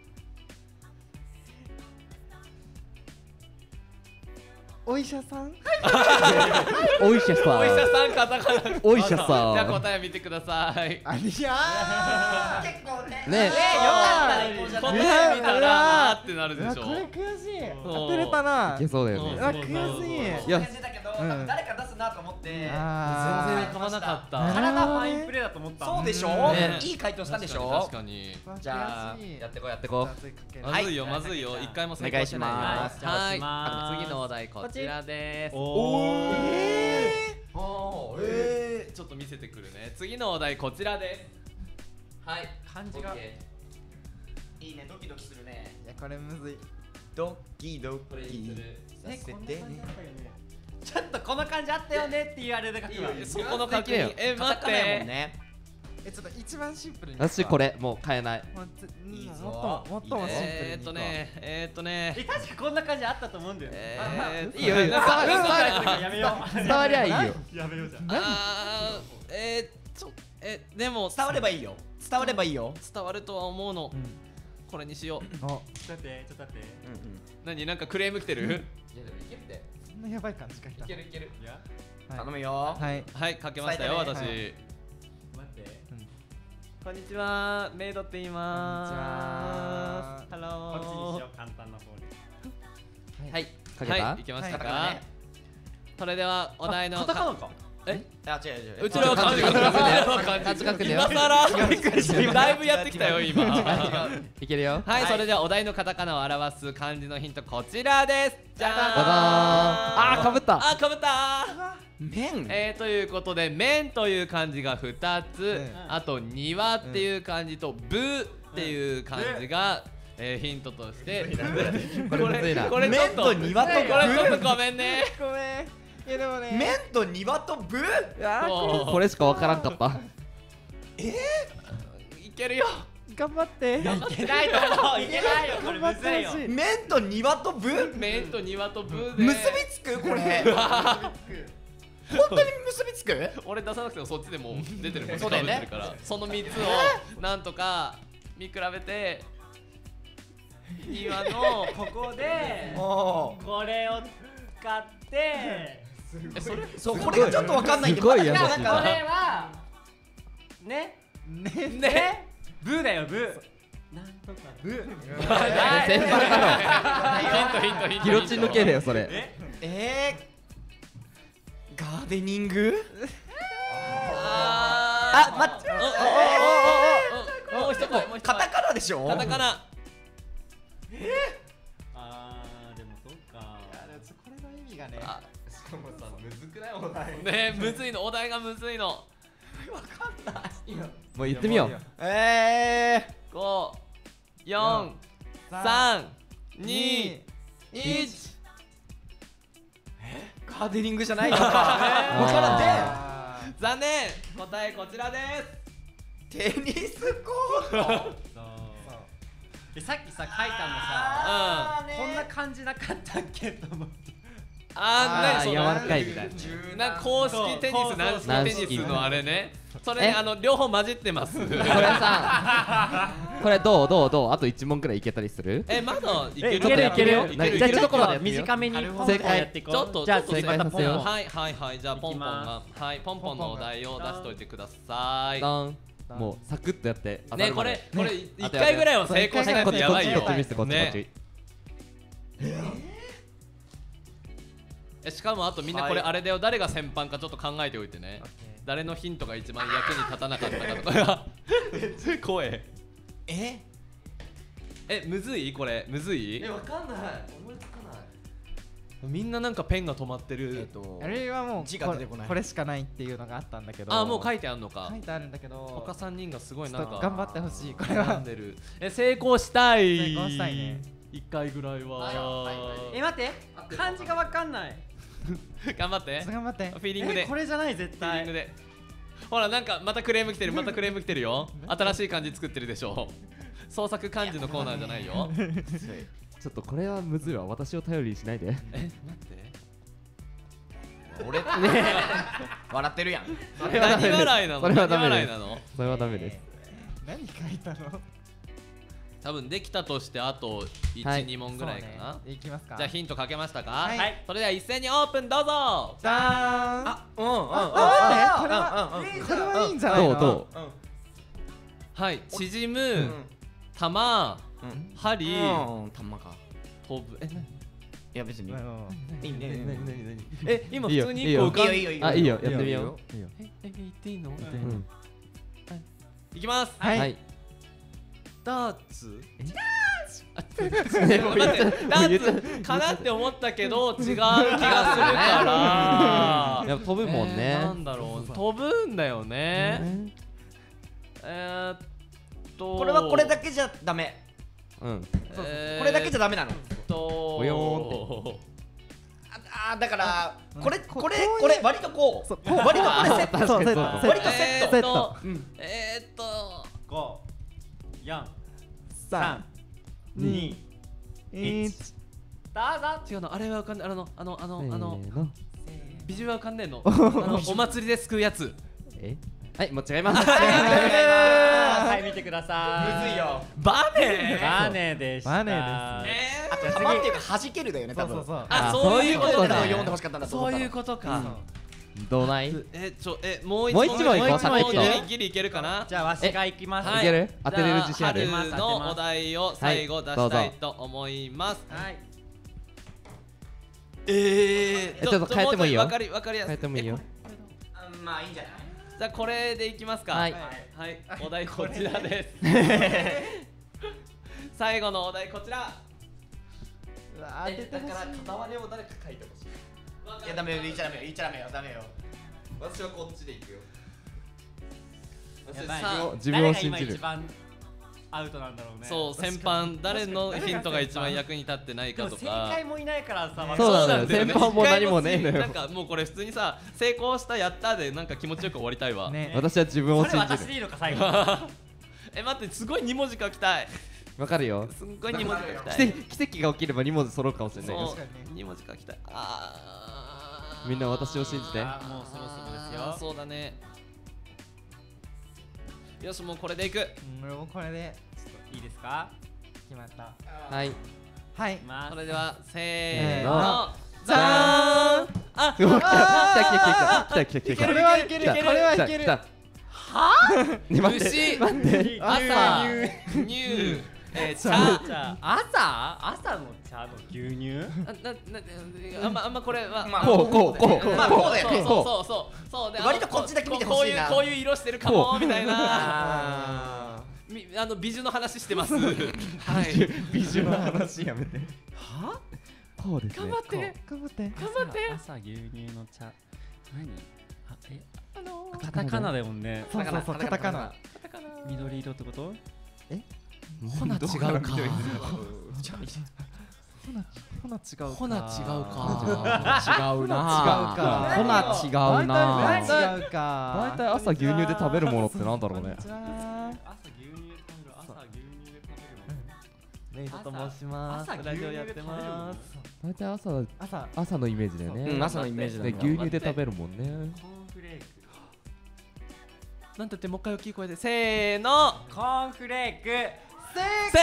E: お医者さん？
D: お医者さん。
B: お医者さんカタカナ。
D: お医者さん
B: じゃあ答え見てください。
E: あ、いやー。
C: 結構ね。
D: ね
C: え、よかったね、こうじゃ
B: 答
C: ない
B: え見たらあーってなる
E: うわ、
B: でしょ。
E: これ悔しい。
B: そう
E: 当てれたな。
D: いけそうだよね。
E: うわ、悔しい。
D: いや
C: 先生だけど、
E: うん
C: 多分誰か出すなと思って。
E: あー
B: 全然浮かばなかった。
E: な
F: 体ファインプレーだと思った
C: そうでしょ
B: ね
C: いい回答したでしょ
B: 確かに。
E: うわ
C: じゃあ
E: 悔しい
C: やってこうやってこう。
E: じゃあ次かける
B: まずいよ、まずいよ。一回も成功してないよ。
C: お願いします
F: じゃあ
B: はい。
F: 押します
B: 次のお題こちらです。
F: おー
C: おーえ
B: ちょっと見せてくるね。次のお題こちらです。はい。
F: 漢字が
B: OK
C: ーいいね、ドキドキするね。
E: いや、これむずい。
C: ドキド
B: これに
C: キ
B: する。
C: させてね。
F: ちょっとこの感じあったよねって言われるだけは
B: そこの確認。え、待っ
C: カタカナやもん
B: て。
C: ね。
E: え、ちょっと一番シンプルに。
D: 私これもう変えない。
E: もうつうん
C: いいぞ
E: もっともっともシンプルに。
B: えーっと。ね、えーっとね。
F: え確かこんな感じあったと思うんだよ
B: えー
D: いいよいいよ
B: なんか
D: 伝わ
B: なん
D: る
B: か
F: やめよう
D: 伝わりゃいいよ。
F: やめようじゃん
B: あー、えー、ちょ、え、でも
C: 伝わればいいよ。伝わればいいよ。
B: 伝わるとは思うの。これにしよう。
E: お、
F: ちょっと待ってちょっと待って
B: 何なんかクレーム来てる？
C: いやでもいけるって。
E: そんなやばい感じかした。
B: いけるいける。
F: いや
C: 頼むよ。
E: はい。
B: はい、かけましたよ、
C: 伝え
B: 私。
E: は
F: 待って
B: こんにちは、メイドって言いまーす。
E: こんにち
B: ハロー。
F: こっちにしよう簡単な方に
C: はい。
D: かけた
B: はい、いけましたか
C: カタカナね。
B: それではお題の
F: カタカナか
B: え
C: あ、違う違う。
B: うちらは漢字書く
D: 漢字書くね
B: 漢
D: 漢字書くねよ
B: 今更びっくりしただいぶやってきたよ今
D: いけるよ。
B: はい、それではお題のカタカナを表す漢字のヒントこちらですじゃーん
D: ババーン。あーかぶった。
B: あ、かぶったー
C: 麺。
B: えー、ということで麺という漢字がふたつ、
E: うん
B: あと庭っていう漢字と部っていう漢字が、えーヒントとして
D: これむずいな。
B: これちょっと
C: 麺と庭と
B: これちょっとごめんね
E: ごめん。いやでもね。
C: 麺と庭とブ。
E: いやーこ
B: そう
D: これしかわからんかった。
B: いけるよ
E: れ頑張って。
F: いけないと思ういけないよこれ
E: 頑張っ
F: むずいよ
E: てほしい。
C: 麺と庭とブ。
B: 麺と庭と部で
C: 結びつくこれ。本当に結びつく？
B: 俺出さなくてもそっちでもう出てるもん
C: そうだよね
B: 被ってるからそのみっつをなんとか見比べて庭の
F: ここで
C: お
F: これを使って
B: えそれ
C: そう、これがちょっとわかんないんです
D: ごい優しい
C: なん
F: これ
C: か
F: はね
E: ね。
F: ねブーだよブーなんとかブー
D: 先輩だろ。
B: ヒントヒントヒント
D: ギロチンの系だよそれ。
F: え
C: えー、ガーデニング？
B: あ
C: あ、待って。
B: おおおおおもう一声もう一
C: カタ
B: 声
C: カナでしょ？
B: カタカナ
F: あーでもそうか
E: これの意味がね。
B: あしかもさむずくないお題ねむずいのお題がむずいの
D: もう言ってみよう。
C: え
B: ごよんさんにいち
C: ー、ガーデニングじゃないのか。わからんで。
E: あ
B: 残念答えこちらです
C: テニスコート。
F: そうでさっきさ書いたのさ
B: うん
F: こんな感じなかったっけと思って
B: あー、
D: あー柔
B: 何
D: らかいみたいな。
B: そのなんか公式テニス軟式
D: 軟
B: テ
D: 式
B: ニスのあれねそれね
D: え
B: あの両方混じってます
D: これさ、これどうどうどうあと一問くらいいけたりする？
B: えまだいける
F: いけるいけるよ
B: いけるい
D: じゃあ
B: ける
D: ちょっとまで
F: 短めにポンポン
D: 正解
F: やっていこう
B: ちょっと
F: じゃあ
B: ちょっと
F: 次またポンポン
D: 正解させよう
B: はいはいはいじゃあポンポンがはいポンポンのお題を出しといてください
D: ドン。もうサクッとやって。
B: ねこれこれ
D: ね
B: 一回ぐらいは成功しない
D: ことっち
B: やばいよ
D: こっちこっちこっちこっ
B: ね
D: ち。
B: えしかもあとみんなこれあれだよ誰が先般かちょっと考えておいてね誰のヒントが一番役に立たなかったかとか声
C: え？
B: えむずいこれむずい
C: わかんない。思いつかない。
B: みんななんかペンが止まって
C: えっ
B: る
C: と
E: あれはもう
C: 字が出てこない
E: これこれしかないっていうのがあったんだけど。
B: あもう書いてあんのか
E: 書いてあるんだけど。
B: 他さんにんがすごいなんか
E: ちょっと頑張ってほしいこれ
B: 悩ん
E: は。
B: でるえ成功したい
E: 成功したいね
B: 一回ぐらいは
F: え待って漢字がわかんない
B: 頑張って
E: ちょっと頑張って
B: フ。ィーリングで
F: えこれじゃない絶
B: フィーリン
F: 対
B: グでほらなんかまたクレーム来てるまたクレーム来てるよ。新しい漢字作ってるでしょ。創作漢字のコーナーじゃないよ。
D: ちょっとこれはむずいわ。私を頼りにしないで。
B: え、待って
C: 俺ね笑ってるやん。
B: 何笑いなの？
D: それはダメ
B: 何笑い
D: です
B: なの？
D: それはダメです。
E: 何書いたの？
B: 多分できたとしてあといち、
D: はい
B: に問ぐらいかな。
E: いきますか。
B: じゃあヒントかけましたか？
E: はい
F: はい
B: それでは一斉にオープンどうぞ。
E: じゃーん。
C: あ、うんうんうん。
E: あこれは
C: うんうんうん
E: これはいいんじゃないの？
D: どうど
B: はい、縮む、
C: うん
B: 玉、
C: うん
B: 針、
C: うん、たまか。
B: 飛ぶ。え、何？
C: いや別に。
E: うん
C: いいね。
B: え、今
D: いいよ
B: 普通にいっこ浮かんで。
C: いいよいいよ。
D: あ、いいよ、やってみよう。いいよ。
B: え、え、言っていいの？
D: うん
B: いきます。
E: はい。
D: はい。
B: ダーツ？
D: え
B: 待って、ダーツかなって思ったけど違う気がするから。
D: やっぱ飛ぶもん
B: えー
D: ね。
B: なんだろう、飛ぶんだよね。えーっと
C: これはこれだけじゃダメ。
D: うん。
B: えー
C: これだけじゃダメなの。
B: と
D: ボヨ
C: ああだからこれこれ
E: こういう
C: これ割とこう
E: そう
C: 割とこれセット。
E: そうセット
C: 割とセット。
B: えーっと
C: うん。
B: えーっと
F: 五、四、
E: さ
F: 三、二、
E: ん、
F: 一。どうぞ。
B: 違うの、あれはわかんない。あのあのあの
D: せ
B: あの
D: ーの。
B: ビジュアルわかんねえの。あのお祭りですくうやつ。
D: え、はい、もう違います。
F: はい、見てください。
C: むずいよ。
B: バネ
F: バネでした。
E: バネです
B: え
C: あと玉っていうか弾けるだよね多分。
E: そうそうそう。
B: あ、
D: あ
B: そういうこと
C: だ
B: だ。
C: 読んでほしかったんだと思ったの。
B: そういうことか。
D: どない
B: え、ちょ、え、もう一
D: もう一問いこう
B: もう一問
D: サクッと
B: ギリギリいけるかな。
F: じゃあわしが行きます。
B: はい
D: いける当てれる自信ある
B: じゃ春のお題を最後出したいと思います。
F: はい。
B: えー、
D: えちょっと変えてもいいよ
B: わかりわかりやすい。
D: 変えてもいいよ。
C: うんまあいいんじゃない。
B: じゃあこれでいきますか。
D: はい
B: はい、お題こちらです。最後のお題こちら。
E: うわー当ててほしい。
C: 片割れを誰か書いてほしい。いやダメよ言っちゃダメよ言っちゃダメよダメよ。私はこっちで行くよ。
F: やばい
B: さあ
D: 自分を信じる
F: 誰が今一番アウトなんだろうね。
B: そう、先般誰のヒントが一番役に立ってないかと
F: でも正
B: か。
F: 解もいないからさ。
D: そうなんだよ
B: よね
D: 先般も何もねえのよ
B: なんかもうこれ普通にさ、成功したやったでなんか気持ちよく終わりたいわ。
E: ね。
D: 私は自分を
F: それ
D: 信じる。
F: 私でいいのか最後。
B: え、待ってすごいに文字書きたい。
D: わかるよ。
B: すんごいに文字書きたい。
D: 奇跡奇跡が起きればに文字揃うかもしれないよ。
B: そう、に文字書きたい。あー
D: みんな私を信じて。
F: あもうそろそろですよ。
B: そうだね。よし、もうこれでいく。
E: うん俺もこれで
F: いいですか。
E: 決まった。
D: はい。
E: はい
F: いき。ます
B: それではせ
E: せー
B: ーの
E: の。
B: じゃーん。あ、
D: うわ来た来た来た来た来た来た来た来た。
E: これはいける
D: 来た
E: これはいける
D: 来た来たはね待って
B: 牛、
D: 待って。
B: 朝、乳、えー、茶。
F: じゃあ朝朝の茶の牛乳。
B: あななあんまあんまこれは、
C: まあ
D: こうこうこう
C: まあこうだよね。
B: そうそうそうそうそうで、あの
C: 割とこっちだけ見てほしいな
B: こうこういうこういう色してるかもみたいな。
C: あ
B: みあの美女の話してます。はい。
D: 美女の話やめて。は？こうですね。
B: 頑張って
E: 頑張って。
B: 頑張って。
F: 朝牛乳の茶。何？あえ
B: あのー
F: カタカナだもんね。
E: そうそうそうカタカナ。
F: 緑色ってこと？
B: ほな違うか。
E: ほな違うか。
B: ほな違うか。
C: 違うな。
E: 違うか
C: ほな違うな。
E: 違うか。
D: 大体朝牛乳で食べるものってなんだろうね。
F: 朝牛乳で食べる朝牛乳で食べる
E: レイトと申します。
F: 朝
E: ラジオやってます。
D: 大体朝
E: 朝。
D: 朝のイメージだよね。
C: うん朝のイメージだ
D: で
C: よ
D: 牛乳で食べるもんね。
F: コーンフレーク
B: なんて言ってもう一回大きい声でせーの。
F: コーンフレーク
B: 正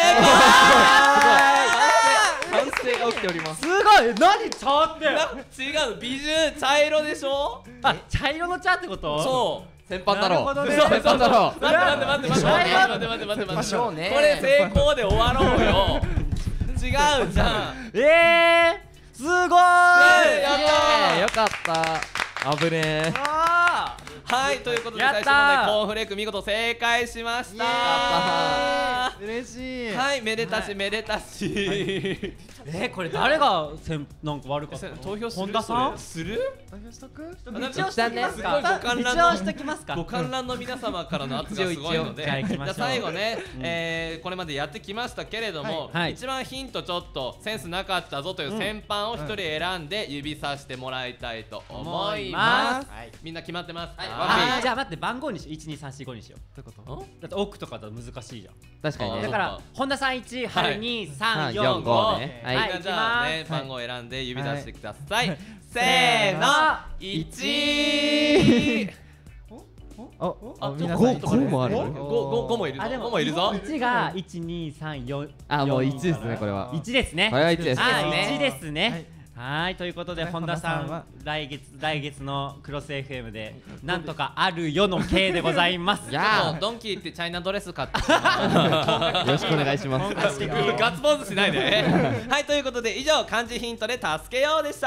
D: 完成が起きております。
E: すごい。何？
F: ちょっと
B: 解。違う、美女茶色でしょ。
F: あ茶色の茶ってこと？
B: そう。
D: 先般だろう。
F: なるほどね
D: 先般だろう。
B: 待って待って待って待って待って待って待って待って
C: ましょうね。
B: これ成功で終わろうよ。違うじゃん。
F: えーすごーい
B: やったー
D: よかった。危ねえ。
F: あ
B: はい、ということで
F: やったー
B: 最初の問題コーンフレーク見事正解しました。
E: 嬉しい。
B: はい、めでたしめでたし。
F: えー、これ誰がせんなんか悪かったの？
B: 投票する？
F: 本田さん
B: する？
E: 投票しとく？
F: 一応しときますか。
B: すごいご観覧の
F: 一応しときますか。
B: ご観覧の皆様からの圧がすごいので、
F: 一応一応じゃあ行きましょう
B: じゃあ最後ね、えーこれまでやってきましたけれども、
F: はい
B: 一番ヒントちょっとセンスなかったぞという先般を一人選んで指さしてもらいたいと思います。
F: はい
B: みんな決まってますか？
F: あーじゃあ待って番号にしよう。いちにさんしごにしよう。
E: どういうこと？
F: だって奥とかだと難しいじゃん。
B: あー
D: 確かにね
F: だから本田さんいち、はるに、さん、よん、
D: よん
F: ご
D: ごねはい
F: はい、
B: じゃあね、
F: いきます。
B: 番号を選んで指出してください。
E: はい
B: せーの、いち。
E: お、
B: あ、
E: 皆さん
D: ごごもある
B: ごごごもいるぞ。
F: あ、でも
B: ごもいるぞ。
F: いちがいち、に、さん、よん。
D: あもういちですねこれはい
F: ちですね。
D: これはいちです
F: あ、
B: ね
F: いちですね。はい、ということで
E: はい
F: 本田さ
E: 本田さんは
F: ん来月来月のクロス エフエム でなんとかあるよの系でございます。
D: いや
B: ちょっとドンキーってチャイナドレス買って。
D: ーよろしくお願いします
F: 本格的
B: ガッツポーズしないで。はい、ということで以上漢字ヒントで助けようでした。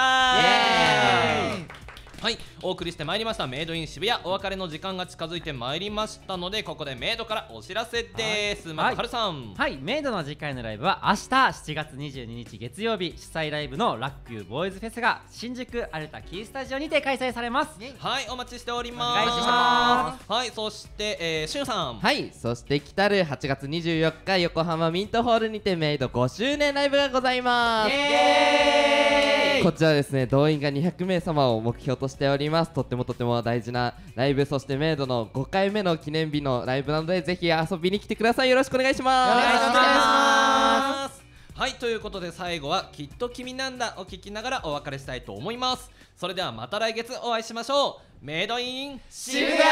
B: はい、お送りしてまいりましたメイドイン渋谷、お別れの時間が近づいてまいりましたので、ここでメイドからお知らせです。まずはるさん。
F: はい、メイドの次回のライブは明日しちがつにじゅうににち月曜日、主催ライブのラックユーボーイズフェスが新宿アルタキースタジオにて開催されます。
B: はい、お待ちしております。
F: お願いしま
B: はい、そして、えー、しゅんさん。
D: はいそして来たるはちがつにじゅうよっか横浜ミントホールにてメイドごしゅうねんライブがございます。
B: イエーイ。
D: こちらですね動員がにひゃくめいさまを目標としております。とってもとっても大事なライブ、そしてメイドのごかいめの記念日のライブなのでぜひ遊びに来てください。よろしくお願いします。
B: お願いします。はい、ということで最後はきっと君なんだを聞きながらお別れしたいと思います。それではまた来月お会いしましょう。メイドイン渋谷、バイバ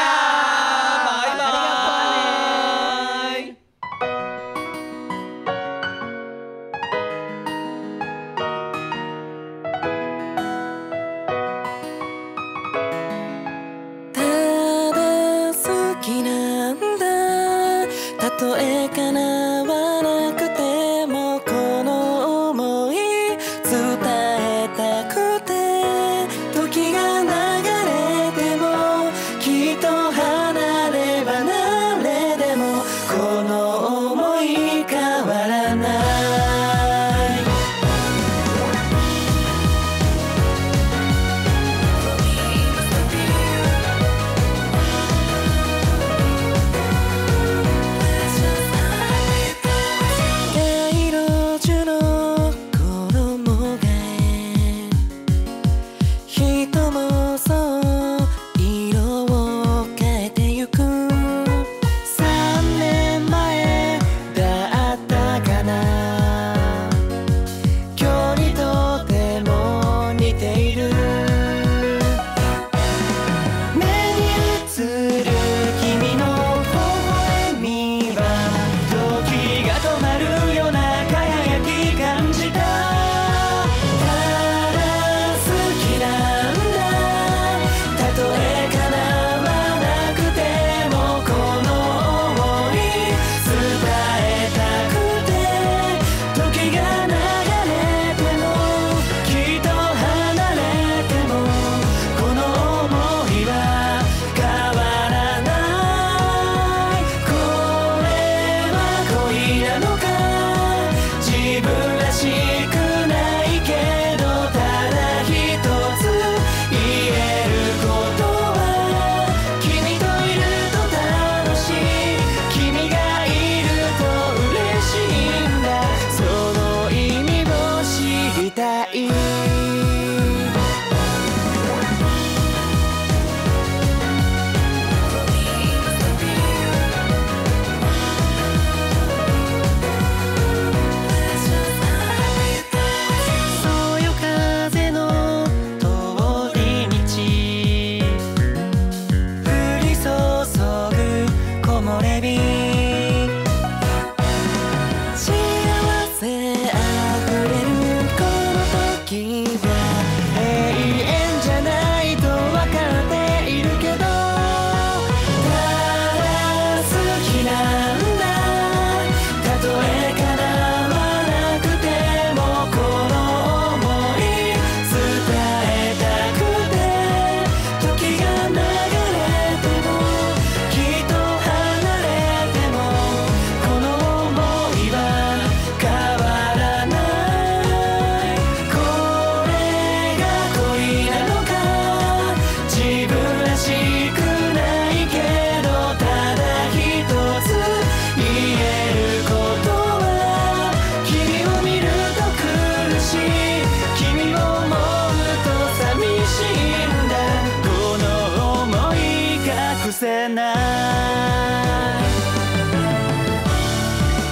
B: イ。
G: ただ好きなんだたとえ叶わなくてもこの想い伝えたくて時が流れてもきっと離れ離れでもこの想い変わらない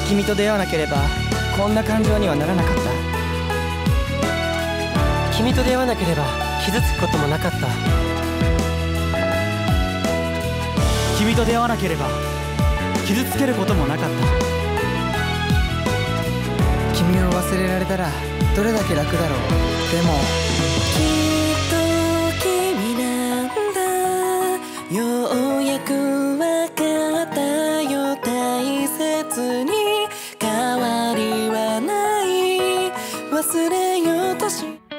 G: 君と出会わなければこんな感情にはならなかった。君と出会わなければ傷つくこともなかった。君と出会わなければ傷つけることもなかった。君を忘れられたらどれだけ楽だろう。でもきっと君なんだ、ようやくわかったよ。大切に変わりはない、忘れようとし